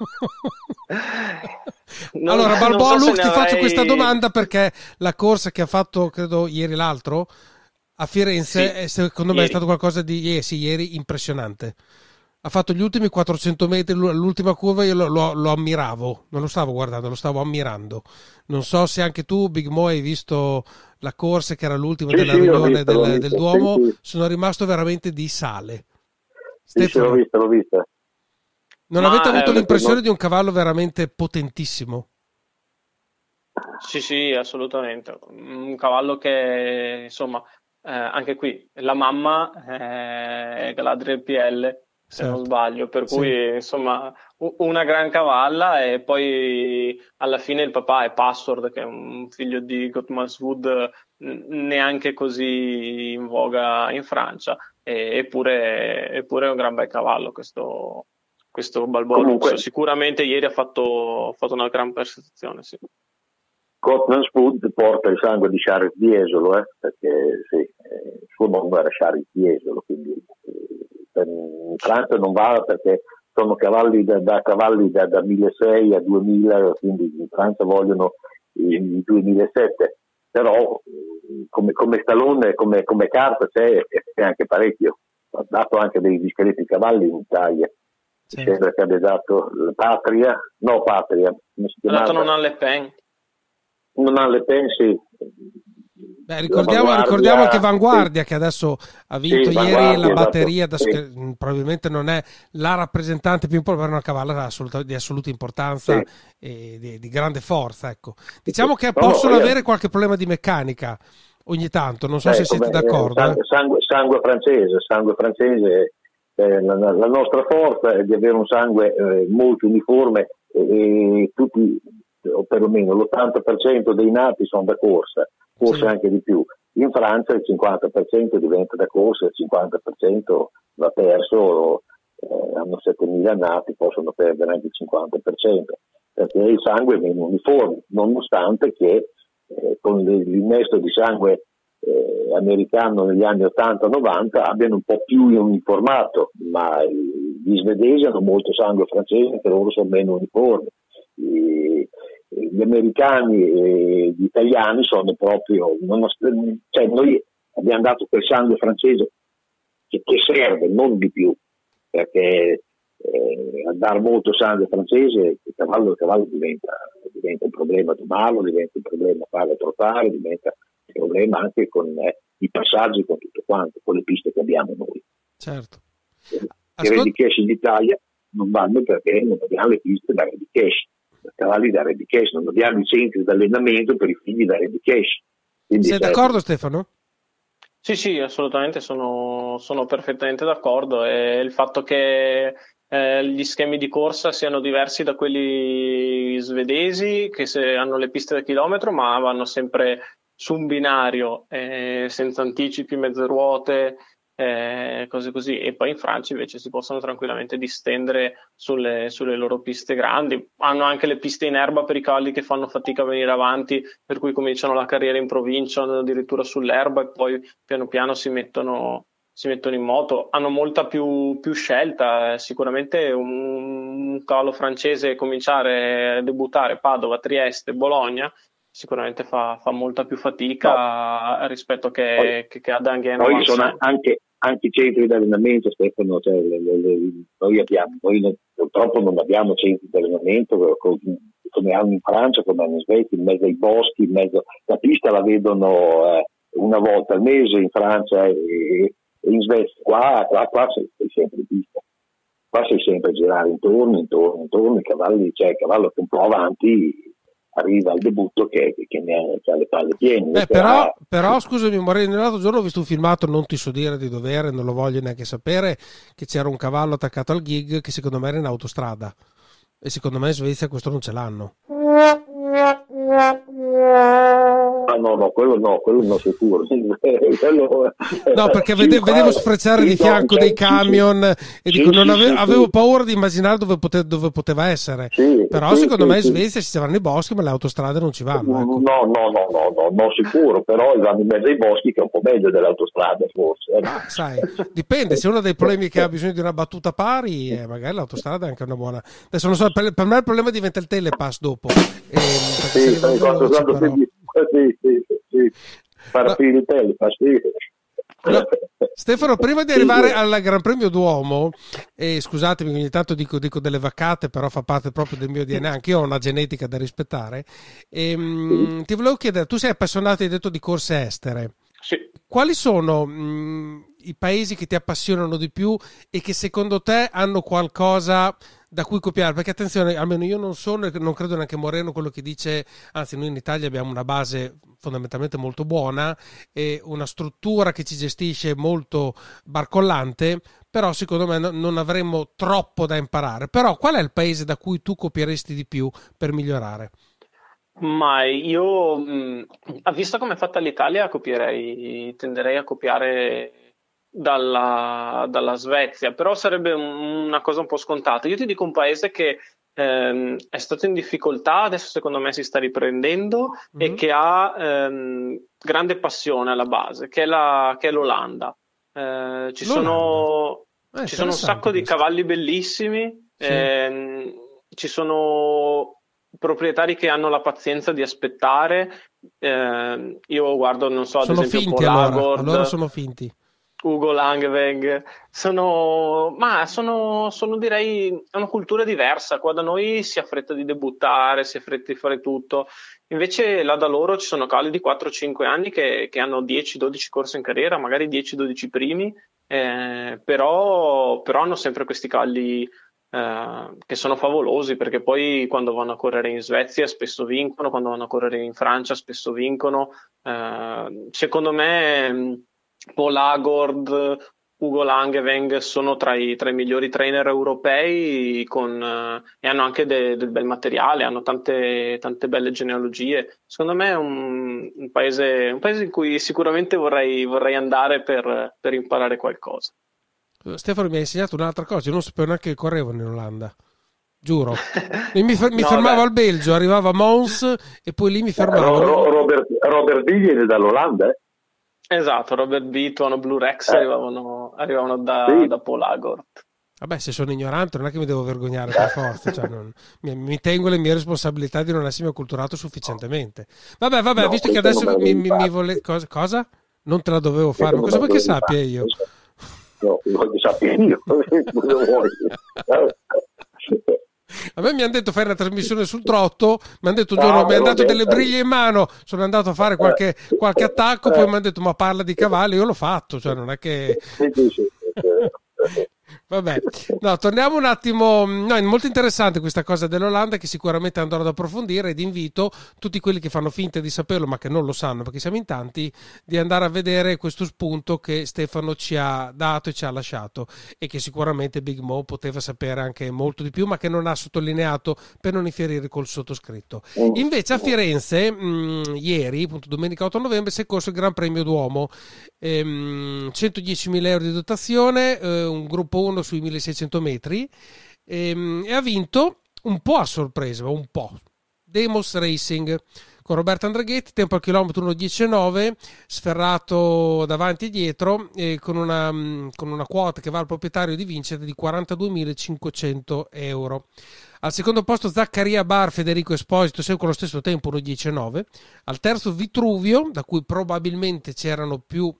non, allora, Balboa so Lux, ti avrei... faccio questa domanda perché la corsa che ha fatto, credo, ieri l'altro, a Firenze, sì, secondo ieri. me è stato qualcosa di, eh, sì, ieri impressionante. Ha fatto gli ultimi quattrocento metri, l'ultima curva io lo, lo, lo ammiravo, non lo stavo guardando, lo stavo ammirando. Non so se anche tu, Big Mo, hai visto la corsa che era l'ultima sì, della sì, riunione visto, del, del Duomo, sì, sì. Sono rimasto veramente di sale. Sì, Stefano, sì, l'ho vista, l'ho vista. Non Ma, avete avuto eh, l'impressione no. di un cavallo veramente potentissimo? Sì, sì, assolutamente. Un cavallo che, insomma, eh, anche qui, la mamma è Galadriel P L, se certo. non sbaglio, per cui sì. insomma una gran cavalla, e poi alla fine il papà è Password, che è un figlio di Gottmanswood neanche così in voga in Francia, e, eppure, eppure è un gran bel cavallo questo, questo Balboa Lux. Sicuramente ieri ha fatto, fatto una gran prestazione, sì. Gottmanswood porta il sangue di Charles Diesolo, eh, perché sì, eh, il suo nome era Charles Diesolo, quindi in Francia non va perché sono cavalli da, da cavalli da, da milleseicento a duemila, quindi in Francia vogliono i, i duemilasette, però come, come stallone, come, come carta c'è, c'è anche parecchio. Ha dato anche dei discreti cavalli in Italia. Sì. Sembra che abbia dato Patria, no Patria, come si ha dato non ha Le Pen. Non ha Le Pen, sì. Beh, ricordiamo, ricordiamo anche Vanguardia, sì, che adesso ha vinto sì, ieri la batteria, da, sì. che probabilmente non è la rappresentante più importante, ma una cavalla assoluta, di assoluta importanza, sì, e di, di grande forza. Ecco. Diciamo che no, possono no, avere io... qualche problema di meccanica ogni tanto, non so eh, se siete d'accordo. Sangue, eh. sangue, sangue francese, sangue francese eh, la, la nostra forza è di avere un sangue eh, molto uniforme e, e tutti, o perlomeno l'ottanta per cento dei nati sono da corsa, forse sì, anche di più. In Francia il cinquanta per cento diventa da corsa, il cinquanta per cento va perso, eh, hanno settemila nati, possono perdere anche il cinquanta per cento, perché il sangue è meno uniforme, nonostante che eh, con l'innesto di sangue eh, americano negli anni ottanta novanta abbiano un po' più uniformato, ma gli svedesi hanno molto sangue francese, che loro sono meno uniformi. I, gli americani e gli italiani sono proprio, non, cioè noi abbiamo dato quel sangue francese che, che serve, non di più, perché eh, a dar molto sangue francese il cavallo, il cavallo diventa, diventa un problema domarlo, diventa un problema farlo trottare, diventa un problema anche con eh, i passaggi, con tutto quanto, con le piste che abbiamo noi. Certo. I Ascol- ready cash in Italia non vanno perché non abbiamo le piste da ready cash, da cavalli da ready cash, non abbiamo i centri di allenamento per i figli da ready cash. Quindi sei certo. d'accordo, Stefano? Sì, sì, assolutamente, sono, sono perfettamente d'accordo. E il fatto che eh, gli schemi di corsa siano diversi da quelli svedesi, che se hanno le piste da chilometro, ma vanno sempre su un binario, eh, senza anticipi, mezze ruote, eh, cose così. E poi in Francia invece si possono tranquillamente distendere sulle, sulle loro piste grandi. Hanno anche le piste in erba per i cavalli che fanno fatica a venire avanti, per cui cominciano la carriera in provincia, addirittura sull'erba, e poi piano piano si mettono, si mettono in moto. Hanno molta più, più scelta. Sicuramente un, un cavallo francese cominciare a debuttare Padova, Trieste, Bologna sicuramente fa, fa molta più fatica no. rispetto che, poi, che, che ad Anghiena. Poi sono anche, anche i centri di allenamento, Stefano, cioè, le, le, le, noi, abbiamo, noi non, purtroppo non abbiamo centri di allenamento come hanno in Francia, come hanno in Svezia, in mezzo ai boschi, in mezzo, la pista la vedono eh, una volta al mese in Francia e, e in Svezia, qua, qua, qua sei, sei sempre in pista, qua sei sempre a girare intorno, intorno, intorno, i cavalli, cioè il cavallo un po' avanti arriva al debutto che, che ne ha, ha le palle piene. Beh, però, ha... però scusami Moreno, l'altro giorno ho visto un filmato, non ti so dire di dovere, non lo voglio neanche sapere, che c'era un cavallo attaccato al gig che secondo me era in autostrada, e secondo me in Svezia questo non ce l'hanno. Ah, no, no, quello no, quello no sicuro. quello... No, perché vedevo, vedevo sfrecciare di fianco dei camion e sì, dico, non avevo, sì, avevo sì. paura di immaginare dove, pote, dove poteva essere. Sì, però sì, secondo sì, me in Svezia si vanno nei boschi, ma le autostrade non ci vanno. Ecco. No, no, no, no, no, no, sicuro, però vanno in mezzo ai boschi che è un po' meglio delle autostrade forse. Eh. Ah, sai, dipende, se uno dei problemi che ha bisogno di una battuta pari, eh, magari l'autostrada è anche una buona. Adesso non so, per, per me il problema diventa il telepass dopo. E, sì, sì, veloce, però... sì, sì, sì. No. Il telepass, sì. No. Stefano, prima di arrivare al Gran Premio Duomo, e scusatemi ogni tanto dico, dico delle vaccate, però fa parte proprio del mio D N A, anche io ho una genetica da rispettare, e, mh, ti volevo chiedere, tu sei appassionato, hai detto, di corse estere. Sì. Quali sono mh, i paesi che ti appassionano di più e che secondo te hanno qualcosa da cui copiare? Perché attenzione, almeno io non sono e non credo neanche Moreno quello che dice, anzi noi in Italia abbiamo una base fondamentalmente molto buona e una struttura che ci gestisce molto barcollante, però secondo me no, non avremmo troppo da imparare. Però qual è il paese da cui tu copieresti di più per migliorare? Ma io, mh, visto come è fatta l'Italia, copierei, tenderei a copiare dalla, dalla Svezia, però sarebbe un, una cosa un po' scontata. Io ti dico un paese che ehm, è stato in difficoltà, adesso secondo me si sta riprendendo mm-hmm. e che ha ehm, grande passione alla base, che è, la, che è l'Olanda. Eh, ci L'Olanda. sono, eh, ci sono un sacco questo. di cavalli bellissimi, sì. ehm, ci sono proprietari che hanno la pazienza di aspettare. Eh, io guardo, non so, ad sono esempio finti, Polagord, allora. allora sono finti. Ugo Langeveng, sono, ma sono, sono direi è una cultura diversa. Qua da noi si ha fretta di debuttare, si ha fretta di fare tutto, invece là da loro ci sono cavalli di quattro cinque anni che, che hanno dieci dodici corse in carriera, magari dieci dodici primi, eh, però, però hanno sempre questi cavalli eh, che sono favolosi, perché poi quando vanno a correre in Svezia spesso vincono, quando vanno a correre in Francia spesso vincono. Eh, secondo me Polagord, Ugo Langeveng sono tra i, tra i migliori trainer europei con, eh, e hanno anche de, del bel materiale, hanno tante, tante belle genealogie. Secondo me è un, un, paese, un paese in cui sicuramente vorrei, vorrei andare per, per imparare qualcosa. Stefano mi ha insegnato un'altra cosa, io non sapevo neanche che correvano in Olanda, giuro. mi, mi No, fermavo beh. al Belgio, arrivavo a Mons e poi lì mi fermavo. Ro- Robert, Robert B viene dall'Olanda, eh? Esatto, Robert B, Tuono Blue Rex eh. arrivavano, arrivavano da, sì. da Polagord. Vabbè, se sono ignorante non è che mi devo vergognare per forza, cioè non, mi, mi tengo le mie responsabilità di non essermi acculturato sufficientemente. Vabbè, vabbè, no, visto che adesso mi, mi, mi vuole... Cosa, cosa? Non te la dovevo fare, ma cosa vuoi che sappia io? No, voglio sapere io. A me mi hanno detto fare una trasmissione sul trotto, mi hanno detto un giorno, no, mi hanno dato detto. delle briglie in mano, sono andato a fare qualche, qualche attacco, poi mi hanno detto ma parla di cavalli, io l'ho fatto, cioè non è che... Vabbè, no, torniamo un attimo. No, è molto interessante questa cosa dell'Olanda, che sicuramente andrò ad approfondire, ed invito tutti quelli che fanno finta di saperlo ma che non lo sanno, perché siamo in tanti, di andare a vedere questo spunto che Stefano ci ha dato e ci ha lasciato, e che sicuramente Big Mo poteva sapere anche molto di più, ma che non ha sottolineato per non infierire col sottoscritto. Invece a Firenze mh, ieri, appunto domenica otto novembre, si è corso il Gran Premio Duomo, ehm, centodiecimila euro di dotazione, eh, un gruppo uno sui milleseicento metri, ehm, e ha vinto un po' a sorpresa, un po' Demos Racing con Roberto Andraghetti, tempo al chilometro uno diciannove, sferrato davanti e dietro, e con una, con una quota che va al proprietario di vincere di quarantaduemilacinquecento euro. Al secondo posto Zaccaria Bar, Federico Esposito, sempre con lo stesso tempo uno diciannove. Al terzo Vitruvio, da cui probabilmente c'erano più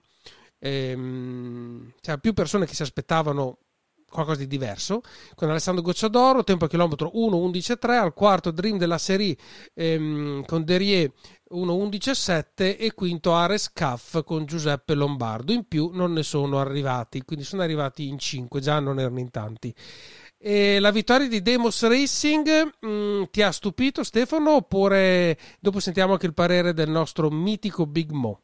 ehm, c'erano più persone che si aspettavano qualcosa di diverso, con Alessandro Gocciadoro, tempo a chilometro uno undici tre. Al quarto Dream della Serie ehm, con Derier uno undici sette, e quinto Ares Caff con Giuseppe Lombardo. In più non ne sono arrivati, quindi sono arrivati in cinque, già non erano in tanti. E la vittoria di Demos Racing mh, ti ha stupito, Stefano, oppure dopo sentiamo anche il parere del nostro mitico Big Mo?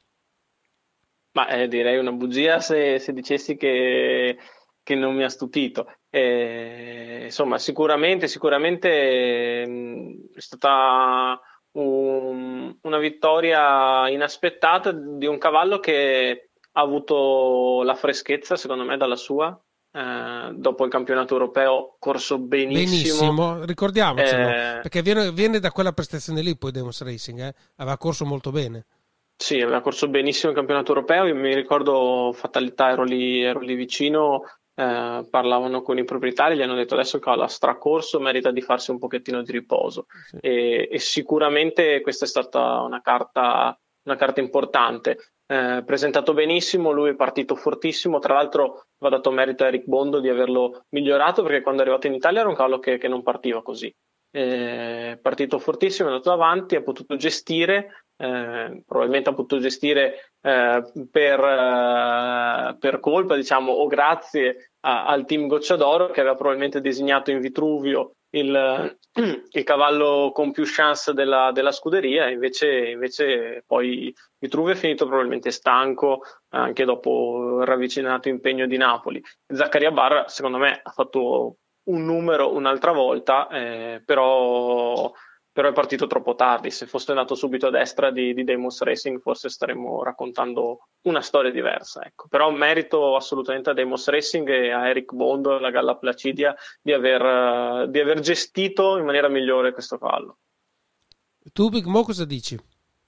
Ma eh, direi una bugia se, se dicessi che che non mi ha stupito. Eh, insomma, sicuramente, sicuramente mh, è stata un, una vittoria inaspettata di un cavallo che ha avuto la freschezza, secondo me, dalla sua. Eh, dopo il campionato europeo, corso benissimo. Benissimo, ricordiamocelo, eh, perché viene, viene da quella prestazione lì poi Demos Racing, eh? Aveva corso molto bene. Sì, aveva corso benissimo il campionato europeo. Io mi ricordo fatalità, ero lì, ero lì vicino. Eh, parlavano con i proprietari, gli hanno detto adesso che ha stracorso, merita di farsi un pochettino di riposo. Sì. e, e sicuramente questa è stata una carta, una carta importante. Eh, presentato benissimo, lui è partito fortissimo, tra l'altro va dato merito a Eric Bondo di averlo migliorato, perché quando è arrivato in Italia era un cavallo che, che non partiva così. È partito fortissimo, è andato avanti, ha potuto gestire, eh, probabilmente ha potuto gestire eh, per, eh, per colpa, diciamo, o grazie a, al team Gocciadoro, che aveva probabilmente designato in Vitruvio il, il cavallo con più chance della, della scuderia. Invece, invece poi Vitruvio è finito probabilmente stanco anche dopo il ravvicinato impegno di Napoli. Zaccaria Barra secondo me ha fatto un numero un'altra volta, eh, però, però è partito troppo tardi. Se fosse andato subito a destra di, di Demos Racing forse staremmo raccontando una storia diversa, ecco. Però merito assolutamente a Demos Racing e a Eric Bondo e alla Galla Placidia di aver, di aver gestito in maniera migliore questo cavallo. Tu Big Mo cosa dici?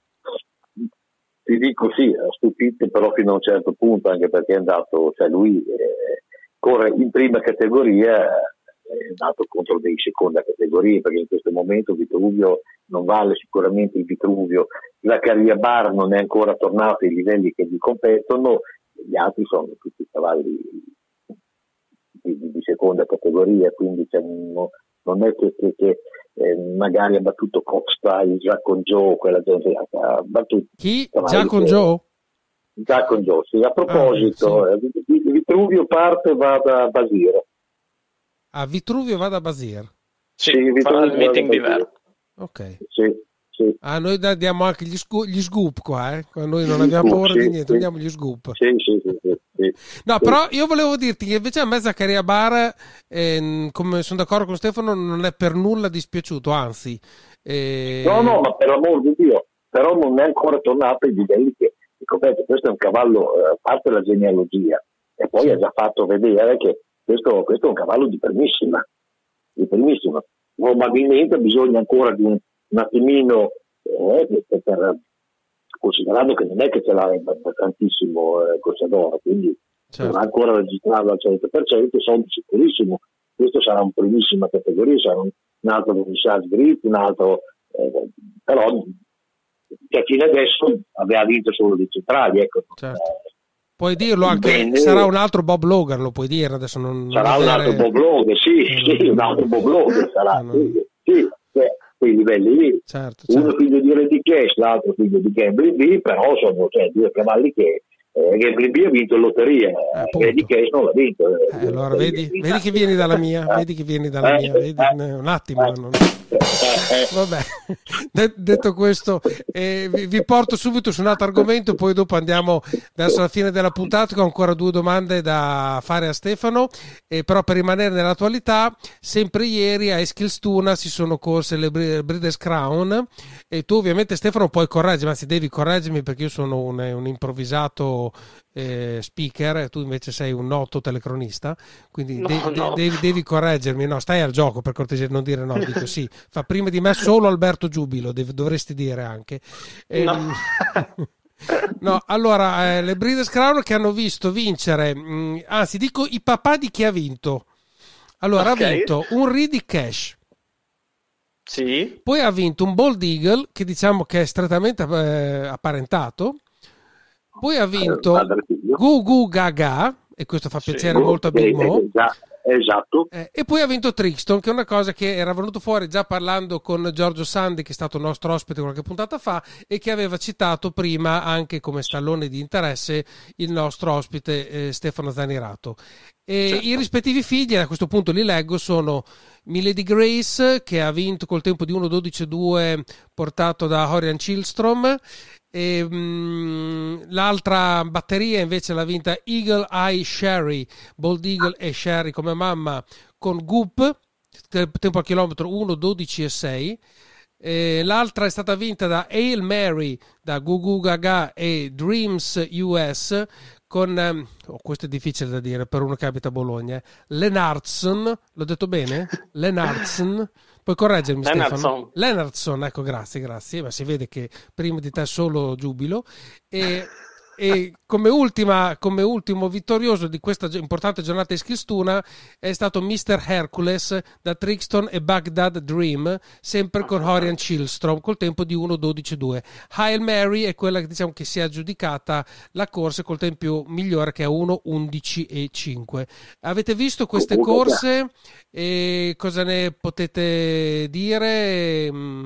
Ti dico sì, ha stupito però fino a un certo punto, anche perché è andato, cioè lui eh, corre in prima categoria, è andato contro dei seconda categoria, perché in questo momento Vitruvio non vale sicuramente il Vitruvio, la Zaccaria Bar non è ancora tornato ai livelli che gli competono, gli altri sono tutti cavalli di, di, di seconda categoria, quindi cioè, no, non è che, che, che eh, magari ha battuto Coxstyle, già con Joe, quella gente ha battuto. Chi? Già con Joe? Già con Joe, sì. A proposito, ah, sì. Vitruvio parte va da Basir. Ah, Vitruvio va da Basir? Sì, sì, farà il meeting di Verno. Ok. Sì, sì. Ah, noi diamo anche gli, scu- gli scoop qua, eh? Noi non abbiamo paura sì, di niente, sì. diamo gli scoop. Sì, sì, sì, sì, sì. No, sì. però io volevo dirti che invece a me Zaccaria Bar, eh, come sono d'accordo con Stefano, non è per nulla dispiaciuto, anzi. Eh... No, no, ma per l'amor di Dio, però non è ancora tornato ai livelli che, ricordo, questo è un cavallo, a parte la genealogia, e poi sì. ha già fatto vedere che questo, questo è un cavallo di primissima, di primissima. Probabilmente bisogna ancora di un, un attimino, eh, per, considerando che non è che ce l'ha tantissimo eh, Gocciadoro, quindi certo. non ha ancora registrato al cento per cento, sono sicurissimo. Questo sarà un primissima categoria, sarà un, un altro Vernissage Grit, un altro, eh, però che fino adesso aveva vinto solo dei centrali, ecco. Certo. Eh, puoi dirlo anche, bene. Sarà un altro Bob Logan, lo puoi dire adesso. Non, sarà non un altro Bob Logan, sì, eh, sì, un altro Bob Logan sarà, no, no. sì, sì, sì, quei livelli lì. Certo, Uno certo. figlio di Randy Cash, l'altro figlio di Gambling B, però sono cioè, due cavalli che Eh, Gambling B ha vinto in lotteria, eh, Eddie Case non l'ha vinto. Eh, allora vedi, vedi che vieni dalla mia, vedi che vieni dalla mia, vedi, un attimo. Non... Vabbè, De- detto questo, eh, vi, vi porto subito su un altro argomento, poi dopo andiamo verso la fine della puntata, che ho ancora due domande da fare a Stefano, eh, però per rimanere nell'attualità, sempre ieri a Eskilstuna si sono corse le Breeders' Crown, e tu ovviamente Stefano puoi correggermi, anzi devi correggermi perché io sono un, un improvvisato eh, speaker, tu invece sei un noto telecronista, quindi no, de- no. De- devi, devi correggermi, no, stai al gioco per cortesia, non dire no, dico sì, fa prima di me solo Alberto Giubilo, dev- dovresti dire anche. E, no. no, allora, eh, le Breeders' Crown che hanno visto vincere, mh, anzi dico i papà di chi ha vinto. Allora, okay. Ha vinto un Riddick Cash. Sì. Poi ha vinto un Bald Eagle, che diciamo che è strettamente eh, apparentato. Poi ha vinto Goo Goo Gaga, e questo fa piacere sì, molto a Big Mo. Esatto. Eh, e poi ha vinto Trixton, che è una cosa che era venuto fuori già parlando con Giorgio Sandi, che è stato nostro ospite qualche puntata fa, e che aveva citato prima anche come stallone di interesse il nostro ospite eh, Stefano Zanirato. E certo. I rispettivi figli, a questo punto li leggo, sono Milady Grace, che ha vinto col tempo di uno dodici due portato da Horian Chillstrom. E, mh, l'altra batteria invece l'ha vinta Eagle Eye Sherry, Bald Eagle e Sherry come mamma, con Goop, tempo a chilometro uno dodici sei. E l'altra è stata vinta da Hail Mary, da Goo Goo Gaga e Dreams U S con, oh, questo è difficile da dire per uno che abita a Bologna, Lennartson, l'ho detto bene? Lennartson. Puoi correggermi Stefano? Lennartson, ecco, grazie, grazie. Ma si vede che prima di te solo Giubilo. E, e come, ultima, come ultimo vittorioso di questa importante giornata di Eskilstuna è stato mister Hercules da Trixton e Baghdad Dream, sempre con Horian Chillstrom, col tempo di uno dodici due. Hail Mary è quella che diciamo che si è aggiudicata la corsa col tempo migliore, che è uno undici cinque. Avete visto queste corse? E cosa ne potete dire?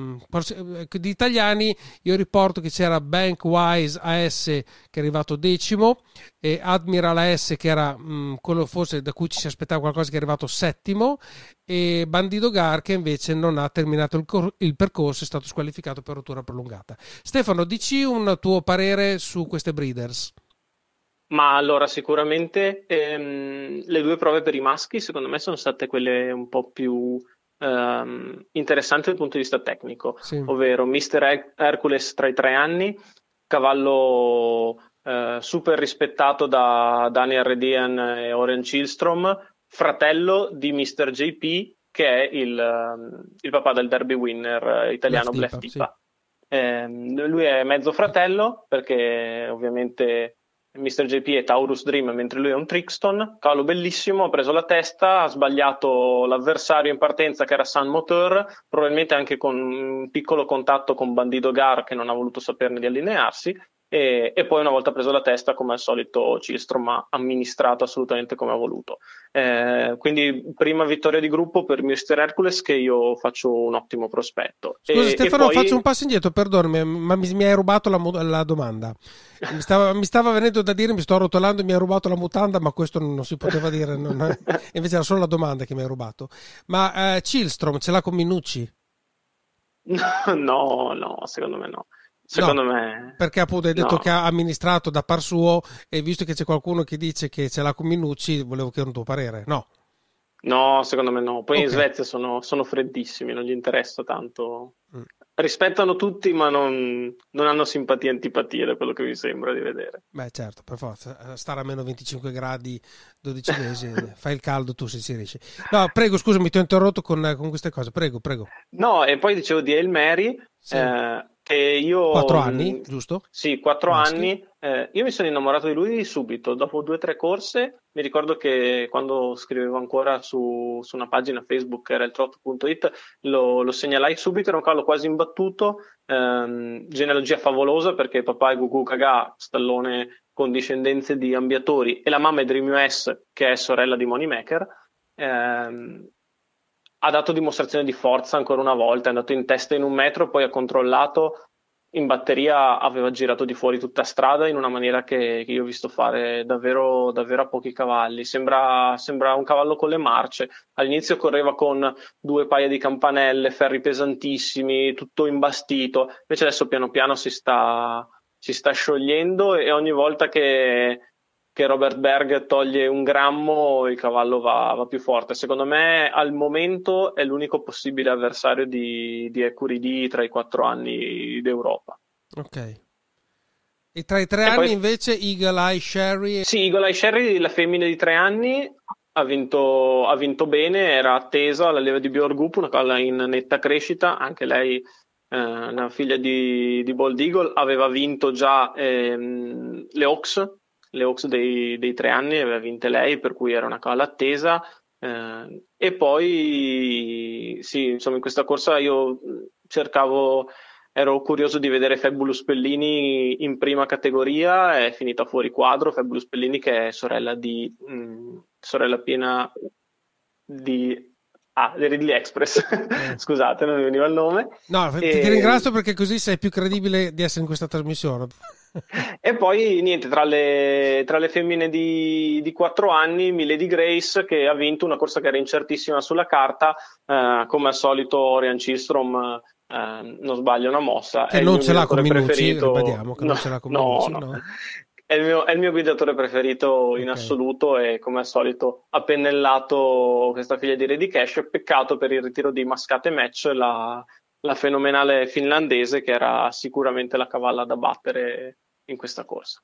Di italiani io riporto che c'era Bankwise A S che è arrivato decimo, e Admiral A S che era mh, quello forse da cui ci si aspettava qualcosa, che è arrivato settimo, e Bandido Gar che invece non ha terminato il, cor- il percorso, è stato squalificato per rottura prolungata. Stefano, dici un tuo parere su queste Breeders? Ma allora sicuramente ehm, le due prove per i maschi secondo me sono state quelle un po' più ehm, interessanti dal punto di vista tecnico, sì. Ovvero mister Hercules tra i tre anni, cavallo eh, super rispettato da Daniel Redian e Horian Chillstrom, fratello di mister J P che è il, il papà del derby winner italiano Blef Tipa. Sì. Eh, lui è mezzo fratello perché ovviamente mister J P è Taurus Dream mentre lui è un Trixton, cavallo bellissimo, ha preso la testa, ha sbagliato l'avversario in partenza che era Sun Moteur, probabilmente anche con un piccolo contatto con Bandido Gar che non ha voluto saperne di allinearsi, e, e poi una volta preso la testa come al solito Chillstrom ha amministrato assolutamente come ha voluto. Eh, quindi prima vittoria di gruppo per mister Hercules, che io faccio un ottimo prospetto. Scusa e, Stefano, e poi... faccio un passo indietro, perdonami, ma mi, mi hai rubato la, la domanda. Mi stava, mi stava venendo da dire mi sto rotolando, mi hai rubato la mutanda, ma questo non, non si poteva dire, non è... invece era solo la domanda che mi hai rubato. Ma eh, Chillstrom ce l'ha con Minucci? No, no, secondo me no. Secondo no, me perché appunto hai detto no. che ha amministrato da par suo, e visto che c'è qualcuno che dice che ce l'ha con Minucci, volevo chiedere un tuo parere. No, no, secondo me no. Poi okay. In Svezia sono, sono freddissimi, non gli interessa tanto. Mm. Rispettano tutti, ma non, non hanno simpatia e antipatia, da quello che mi sembra di vedere. Beh, certo, per forza, stare a meno venticinque gradi dodici mesi, fai il caldo, tu se ci riesci. No, prego, scusami, ti ho interrotto con, con queste cose, prego, prego. No, e poi dicevo di Hail Mary, sì. eh, che io... Quattro anni, giusto? Sì, quattro Maschi. anni. Eh, io mi sono innamorato di lui subito, dopo due o tre corse. Mi ricordo che quando scrivevo ancora su, su una pagina Facebook, era il trotto punto it, lo, lo segnalai subito, era un cavallo quasi imbattuto, ehm, genealogia favolosa perché papà è Goo Goo Gaga, stallone con discendenze di ambiatori, e la mamma è Dream U S, che è sorella di Moneymaker. Ehm, ha dato dimostrazione di forza ancora una volta, è andato in testa in un metro, poi ha controllato in batteria aveva girato di fuori tutta strada in una maniera che, che io ho visto fare davvero, davvero a pochi cavalli. Sembra, sembra un cavallo con le marce. All'inizio correva con due paia di campanelle, ferri pesantissimi, tutto imbastito. Invece adesso piano piano si sta, si sta sciogliendo e ogni volta che, che Robert Berg toglie un grammo il cavallo va, va più forte. Secondo me al momento è l'unico possibile avversario di, di Ecuridi tra i quattro anni d'Europa. Ok. E tra i tre e anni poi, invece Eagle Eye Sherry? Sì, Eagle Eye Sherry, la femmina di tre anni, ha vinto, ha vinto bene, era attesa alla leva di Björgup, una cavalla in netta crescita, anche lei eh, una figlia di, di Bold Eagle, aveva vinto già ehm, le Oaks, le Oaks dei, dei tre anni, aveva vinte lei, per cui era una cavalla attesa. Eh, e poi sì, insomma in questa corsa io cercavo, ero curioso di vedere Fabulous Pellini in prima categoria, è finita fuori quadro. Fabulous Pellini che è sorella di mh, sorella piena di ah, di Ridley Express. Eh. Scusate, non mi veniva il nome. No, e... ti ringrazio perché così sei più credibile di essere in questa trasmissione. E poi niente, tra le, tra le femmine di, di quattro anni, Milady Grace che ha vinto una corsa che era incertissima sulla carta, eh, come al solito Orion Chilstrom eh, non sbaglia una mossa. Che è non il ce mio l'ha con Minucci, preferito. ribadiamo che no, non ce l'ha con no, Minucci, no. no. È il, mio, è il mio guidatore preferito in Okay. assoluto e come al solito ha pennellato questa figlia di Reddy Cash. Peccato per il ritiro di Mascate Match, la, la fenomenale finlandese che era sicuramente la cavalla da battere in questa corsa.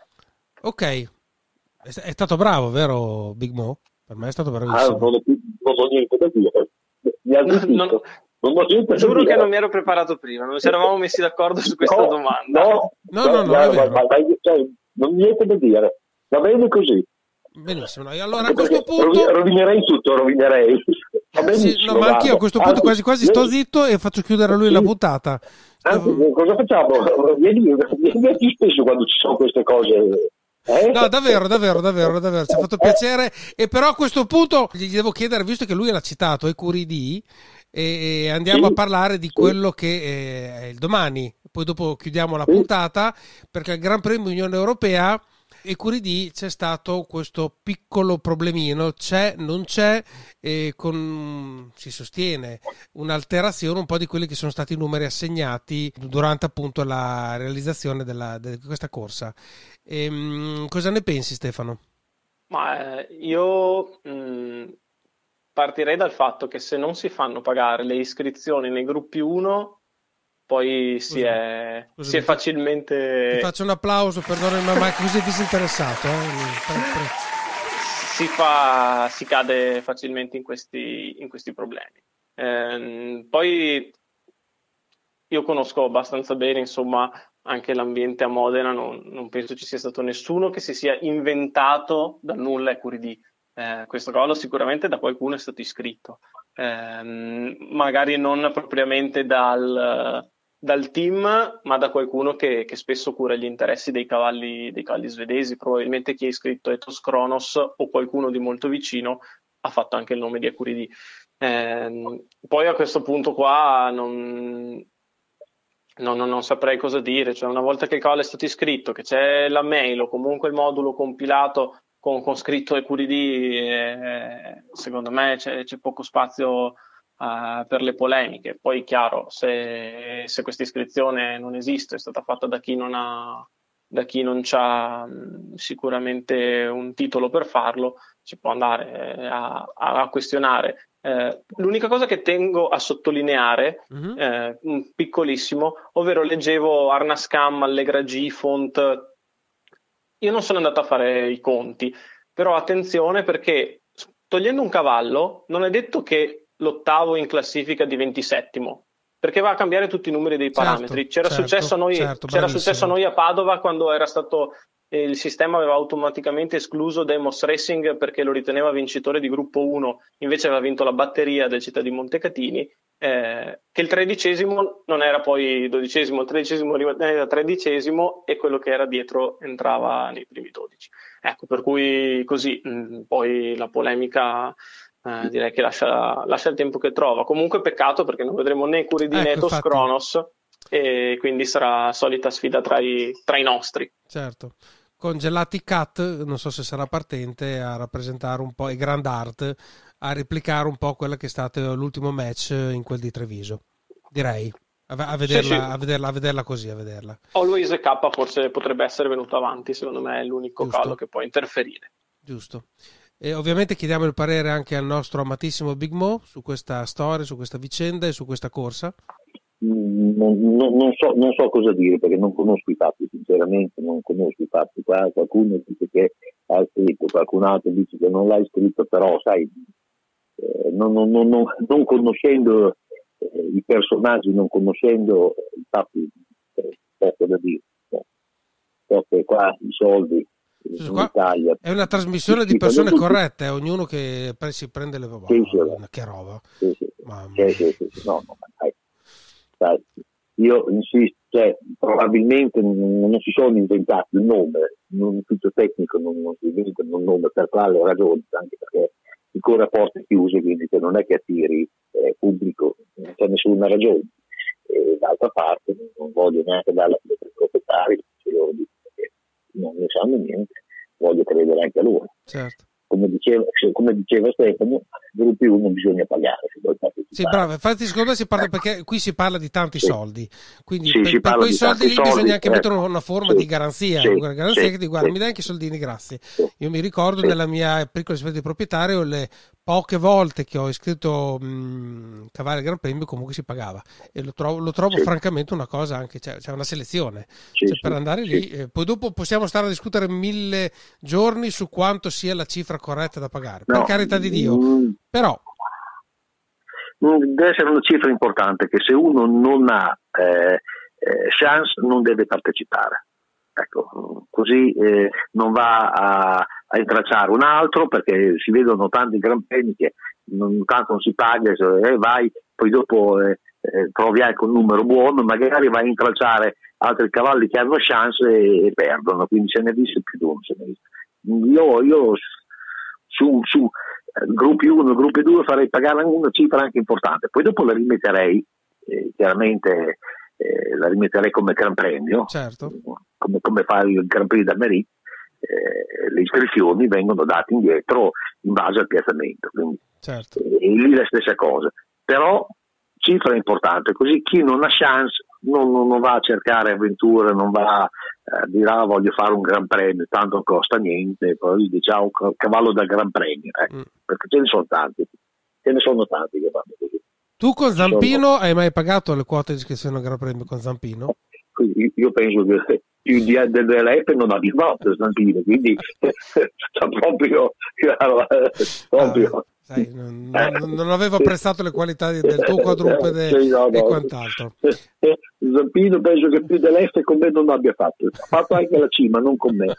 Ok, è, è stato bravo, vero Big Mo? Per me è stato Ah, bravissimo. non ho, non ho niente da dire. Mi ha Non, zitito. non, Non ho niente da giuro dire. che non mi ero preparato prima, non ci eravamo messi d'accordo su questa No, domanda. No, No, no, no, guarda, è vero. guarda, cioè, non ho niente da dire. Va bene così. Benissimo. E allora a questo Perché rovi- punto... rovinerei tutto, rovinerei. Va benissimo, Sì, no, ma anch'io a questo guarda. punto quasi quasi sto Anzi, zitto e faccio chiudere a lui sì. la puntata. Anzi, cosa facciamo? Vieni, vieni più spesso quando ci sono queste cose. Eh? No, davvero, davvero, davvero, davvero, ci ha fatto piacere. E però a questo punto gli devo chiedere, visto che lui l'ha citato, Ecuridi, e andiamo Sì, a parlare di sì. quello che è il domani. Poi dopo chiudiamo la Sì. puntata, perché al Gran Premio Unione Europea Ecuridi c'è stato questo piccolo problemino, c'è, non c'è, e con, si sostiene un'alterazione un po' di quelli che sono stati i numeri assegnati durante appunto la realizzazione della, di questa corsa. Ehm, cosa ne pensi, Stefano? Ma eh, io mh, partirei dal fatto che se non si fanno pagare le iscrizioni nei gruppi uno, poi si Scusa, è, scusa, si è ti fa- facilmente... Ti faccio un applauso, perdonami, ma è così disinteressato. Eh? Pre- pre- si fa, si cade facilmente in questi, in questi problemi. Ehm, poi io conosco abbastanza bene, insomma, anche l'ambiente a Modena, non, non penso ci sia stato nessuno che si sia inventato da nulla Ecuridi. Eh, questo cavallo sicuramente da qualcuno è stato iscritto, ehm, magari non propriamente dal, dal team, ma da qualcuno che, che spesso cura gli interessi dei cavalli, dei cavalli svedesi. Probabilmente chi è iscritto Ethos Kronos o qualcuno di molto vicino ha fatto anche il nome di Ecuridi. Eh, poi a questo punto qua non, non, non, non saprei cosa dire, cioè una volta che il cavallo è stato iscritto, che c'è la mail o comunque il modulo compilato con, con scritto Ecuridi, eh, secondo me c'è, c'è poco spazio Uh, per le polemiche. Poi chiaro, se, se questa iscrizione non esiste, è stata fatta da chi non ha da chi non c'ha mh, sicuramente un titolo per farlo, si può andare eh, a, a questionare. Eh, l'unica cosa che tengo a sottolineare, Mhm. eh, un piccolissimo, ovvero leggevo Arnascam, Allegra G, Font. Io non sono andato a fare i conti, però attenzione perché togliendo un cavallo non è detto che l'ottavo in classifica diventi settimo, perché va a cambiare tutti i numeri dei parametri. Certo, c'era, certo, successo a noi, certo, c'era bravissimo. successo a noi a Padova quando era stato eh, il sistema aveva automaticamente escluso Demos Racing perché lo riteneva vincitore di gruppo uno, invece aveva vinto la batteria del Città di Montecatini, eh, che il tredicesimo non era poi dodicesimo, il tredicesimo era tredicesimo e quello che era dietro entrava nei primi dodici. Ecco, per cui così, mh, poi la polemica Eh, direi che lascia, lascia il tempo che trova. Comunque peccato perché non vedremo né Ecuridi né Ecco, Ethos infatti. Kronos e quindi sarà solita sfida tra i, tra i nostri. Certo, con Gelati Cat, non so se sarà partente a rappresentare un po', e Grand Art a replicare un po' quella che è stato l'ultimo match in quel di Treviso, direi, a, a, vederla, sì, sì. a, vederla, a vederla così, a vederla. Always K forse potrebbe essere venuto avanti, secondo me è l'unico Giusto. Callo che può interferire. Giusto. E ovviamente chiediamo il parere anche al nostro amatissimo Big Mo su questa storia, su questa vicenda e su questa corsa. Non, non, non, so, non so cosa dire perché non conosco i fatti, sinceramente non conosco i fatti. Qua qualcuno dice che ha scritto, qualcun altro dice che non l'hai scritto, però sai, eh, non, non, non, non conoscendo eh, i personaggi, non conoscendo i fatti, eh, poco da dire. So che qua i soldi in qua Italia è una trasmissione di persone corrette, eh, ognuno che si prende le roba. Sì, sì, che roba. Sì, sì, ma... sì, sì, sì, sì. No, no, dai. Dai. Io insisto, cioè, probabilmente non, non si sono inventati il nome, in un ufficio tecnico non, non si inventa un nome per quale ragione, anche perché si corre a porte chiuse, quindi che non è che attiri eh, pubblico, non c'è nessuna ragione. E d'altra parte non voglio neanche darla ai proprietari, se loro dicono che non ne sanno niente, voglio credere anche a loro. Certo. Come diceva, come diceva Stefano, gruppi uno bisogna pagare. Sì, bravo, infatti secondo me si parla, ecco. Perché qui si parla di tanti sì. soldi, quindi sì, per, per quei soldi lì soldi, bisogna anche ecco. mettere una forma sì. di garanzia, sì. una garanzia sì. che ti guarda, sì. mi dai anche i soldini, grazie. Sì. Io mi ricordo sì. nella mia piccola esperienza di proprietario, le poche volte che ho iscritto mh, Cavalli al Gran Premio comunque si pagava e lo trovo, lo trovo sì. francamente una cosa anche, c'è, c'è una selezione sì, cioè, sì. per andare lì, eh, poi dopo possiamo stare a discutere mille giorni su quanto sia la cifra corretta da pagare, no. per carità di Dio, mm. però deve essere una cifra importante che se uno non ha eh, eh, chance non deve partecipare, ecco, così eh, non va a, a intracciare un altro, perché si vedono tanti gran premi che non, tanto non si paga, eh, vai, poi dopo eh, eh, trovi anche un numero buono, magari vai a intralciare altri cavalli che hanno chance e, e perdono, quindi se ne dice più uno, se ne dice. Io, io su, su gruppi uno, gruppi due farei pagare una cifra anche importante, poi dopo la rimetterei eh, chiaramente eh, la rimetterei come Gran Premio, certo. come, come fa il Gran Prix d'Amérique, eh, le iscrizioni vengono date indietro in base al piazzamento, quindi certo. eh, e lì la stessa cosa, però cifra importante, così chi non ha chance non, non, non va a cercare avventure, non va a dire ah, voglio fare un Gran Premio, tanto non costa niente, poi dice ah, un cavallo da Gran Premio, eh, mm. perché ce ne sono tanti, ce ne sono tanti che vanno così. Tu con Zampino sono... hai mai pagato le quote di iscrizione al Gran Premio con Zampino? Io penso che più di dell'E P non abbia fatto Zampino, quindi sta proprio, proprio. Ah. Sai, non, non, non avevo apprezzato le qualità del tuo quadrupede sì, no, no. e quant'altro. Zampino penso che più dell'Est con me non abbia fatto, ha fatto anche la cima, non con me.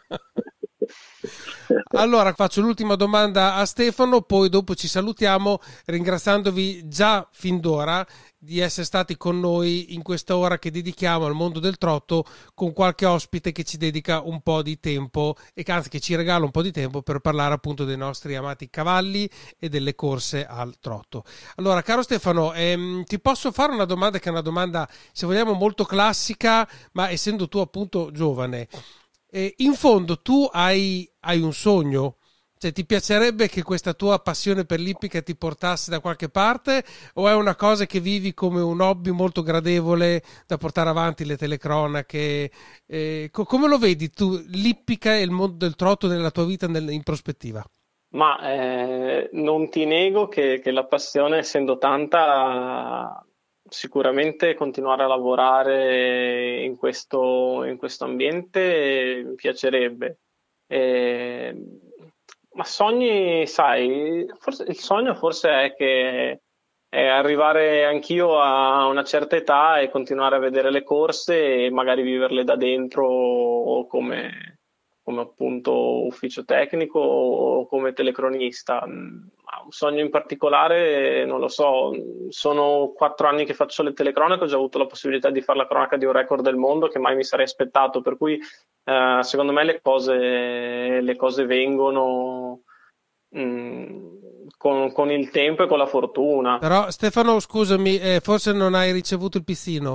Allora faccio l'ultima domanda a Stefano, poi dopo ci salutiamo ringraziandovi già fin d'ora di essere stati con noi in questa ora che dedichiamo al mondo del trotto, con qualche ospite che ci dedica un po' di tempo e anzi che ci regala un po' di tempo per parlare appunto dei nostri amati cavalli e delle corse al trotto. Allora caro Stefano, ehm, ti posso fare una domanda che è una domanda se vogliamo molto classica, ma essendo tu appunto giovane, eh, in fondo tu hai, hai un sogno? Cioè, ti piacerebbe che questa tua passione per l'ippica ti portasse da qualche parte o è una cosa che vivi come un hobby molto gradevole da portare avanti le telecronache? Eh, co- come lo vedi tu, l'ippica e il mondo del trotto nella tua vita nel, in prospettiva? Ma eh, non ti nego che, che la passione, essendo tanta, sicuramente continuare a lavorare in questo, in questo ambiente mi piacerebbe. Eh, Ma sogni, sai, forse, il sogno forse è che è arrivare anch'io a una certa età e continuare a vedere le corse e magari viverle da dentro o come, come appunto ufficio tecnico o come telecronista. Un sogno in particolare non lo so, sono quattro anni che faccio le telecronache, ho già avuto la possibilità di fare la cronaca di un record del mondo che mai mi sarei aspettato, per cui eh, secondo me le cose, le cose vengono mh, con, con il tempo e con la fortuna. Però Stefano scusami, eh, forse non hai ricevuto il pistino,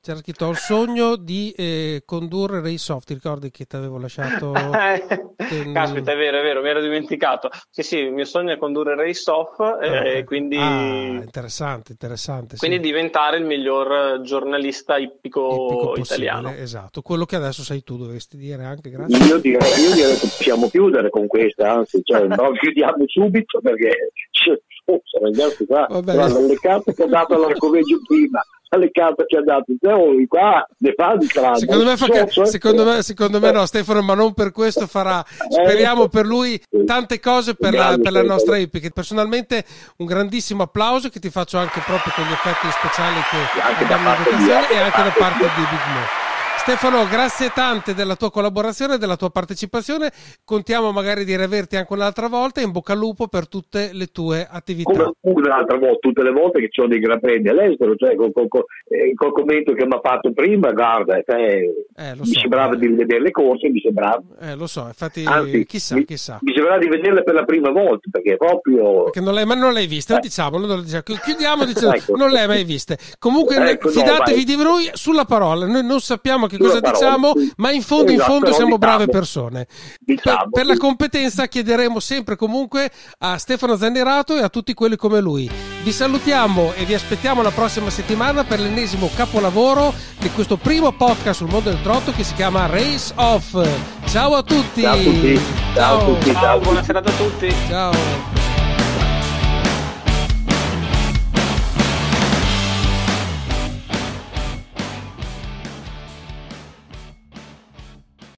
C'era scritto: ho il sogno di eh, condurre Race Off. Ti ricordi che ti avevo lasciato? Ten... Caspita, è vero, è vero, mi ero dimenticato. Sì, sì, il mio sogno è condurre Race Off e eh, quindi... Ah, interessante, interessante. Quindi sì. diventare il miglior giornalista ippico, ippico italiano. Esatto, quello che adesso sei tu, dovresti dire anche, grazie. Io direi, io direi che possiamo chiudere con questa, anzi, cioè, no, chiudiamo subito perché... Oh, ragazzi, qua, le carte che ha dato all'Arcoveggio prima, le carte che ha dato Zeoli qua, le fa di strada. Secondo me, fa che, secondo me, secondo me no, Stefano, ma non per questo farà. Speriamo per lui tante cose per la, per la nostra ippica. Personalmente un grandissimo applauso che ti faccio anche proprio con gli effetti speciali che abbiamo in votazione e anche da parte di Big Mo. Stefano, grazie tante della tua collaborazione, della tua partecipazione. Contiamo magari di riaverti anche un'altra volta. In bocca al lupo per tutte le tue attività. Come un'altra volta, tutte le volte che ci sono dei gran premi all'estero, cioè col, col, col, eh, col commento che mi ha fatto prima, guarda, eh, eh, mi so, sembrava eh. di vedere le corse, mi sembrava. Eh, lo so, infatti, anzi, chissà, mi, chissà. Mi sembrava di vederle per la prima volta, perché proprio... Perché non l'hai, ma non l'hai vista, eh. diciamo, non diciamo, chiudiamo dicendo, ecco. Non l'hai mai viste. Comunque ecco, fidatevi no, di noi sulla parola, noi non sappiamo che cosa parola. diciamo, ma in fondo esatto, in fondo siamo diciamo, brave persone. Diciamo, per, per la competenza chiederemo sempre comunque a Stefano Zannirato e a tutti quelli come lui. Vi salutiamo e vi aspettiamo la prossima settimana per l'ennesimo capolavoro di questo primo podcast sul mondo del trotto che si chiama Race Off. Ciao a tutti. Ciao a tutti. Ciao, ciao, a tutti. Ciao, buona serata a tutti. Ciao.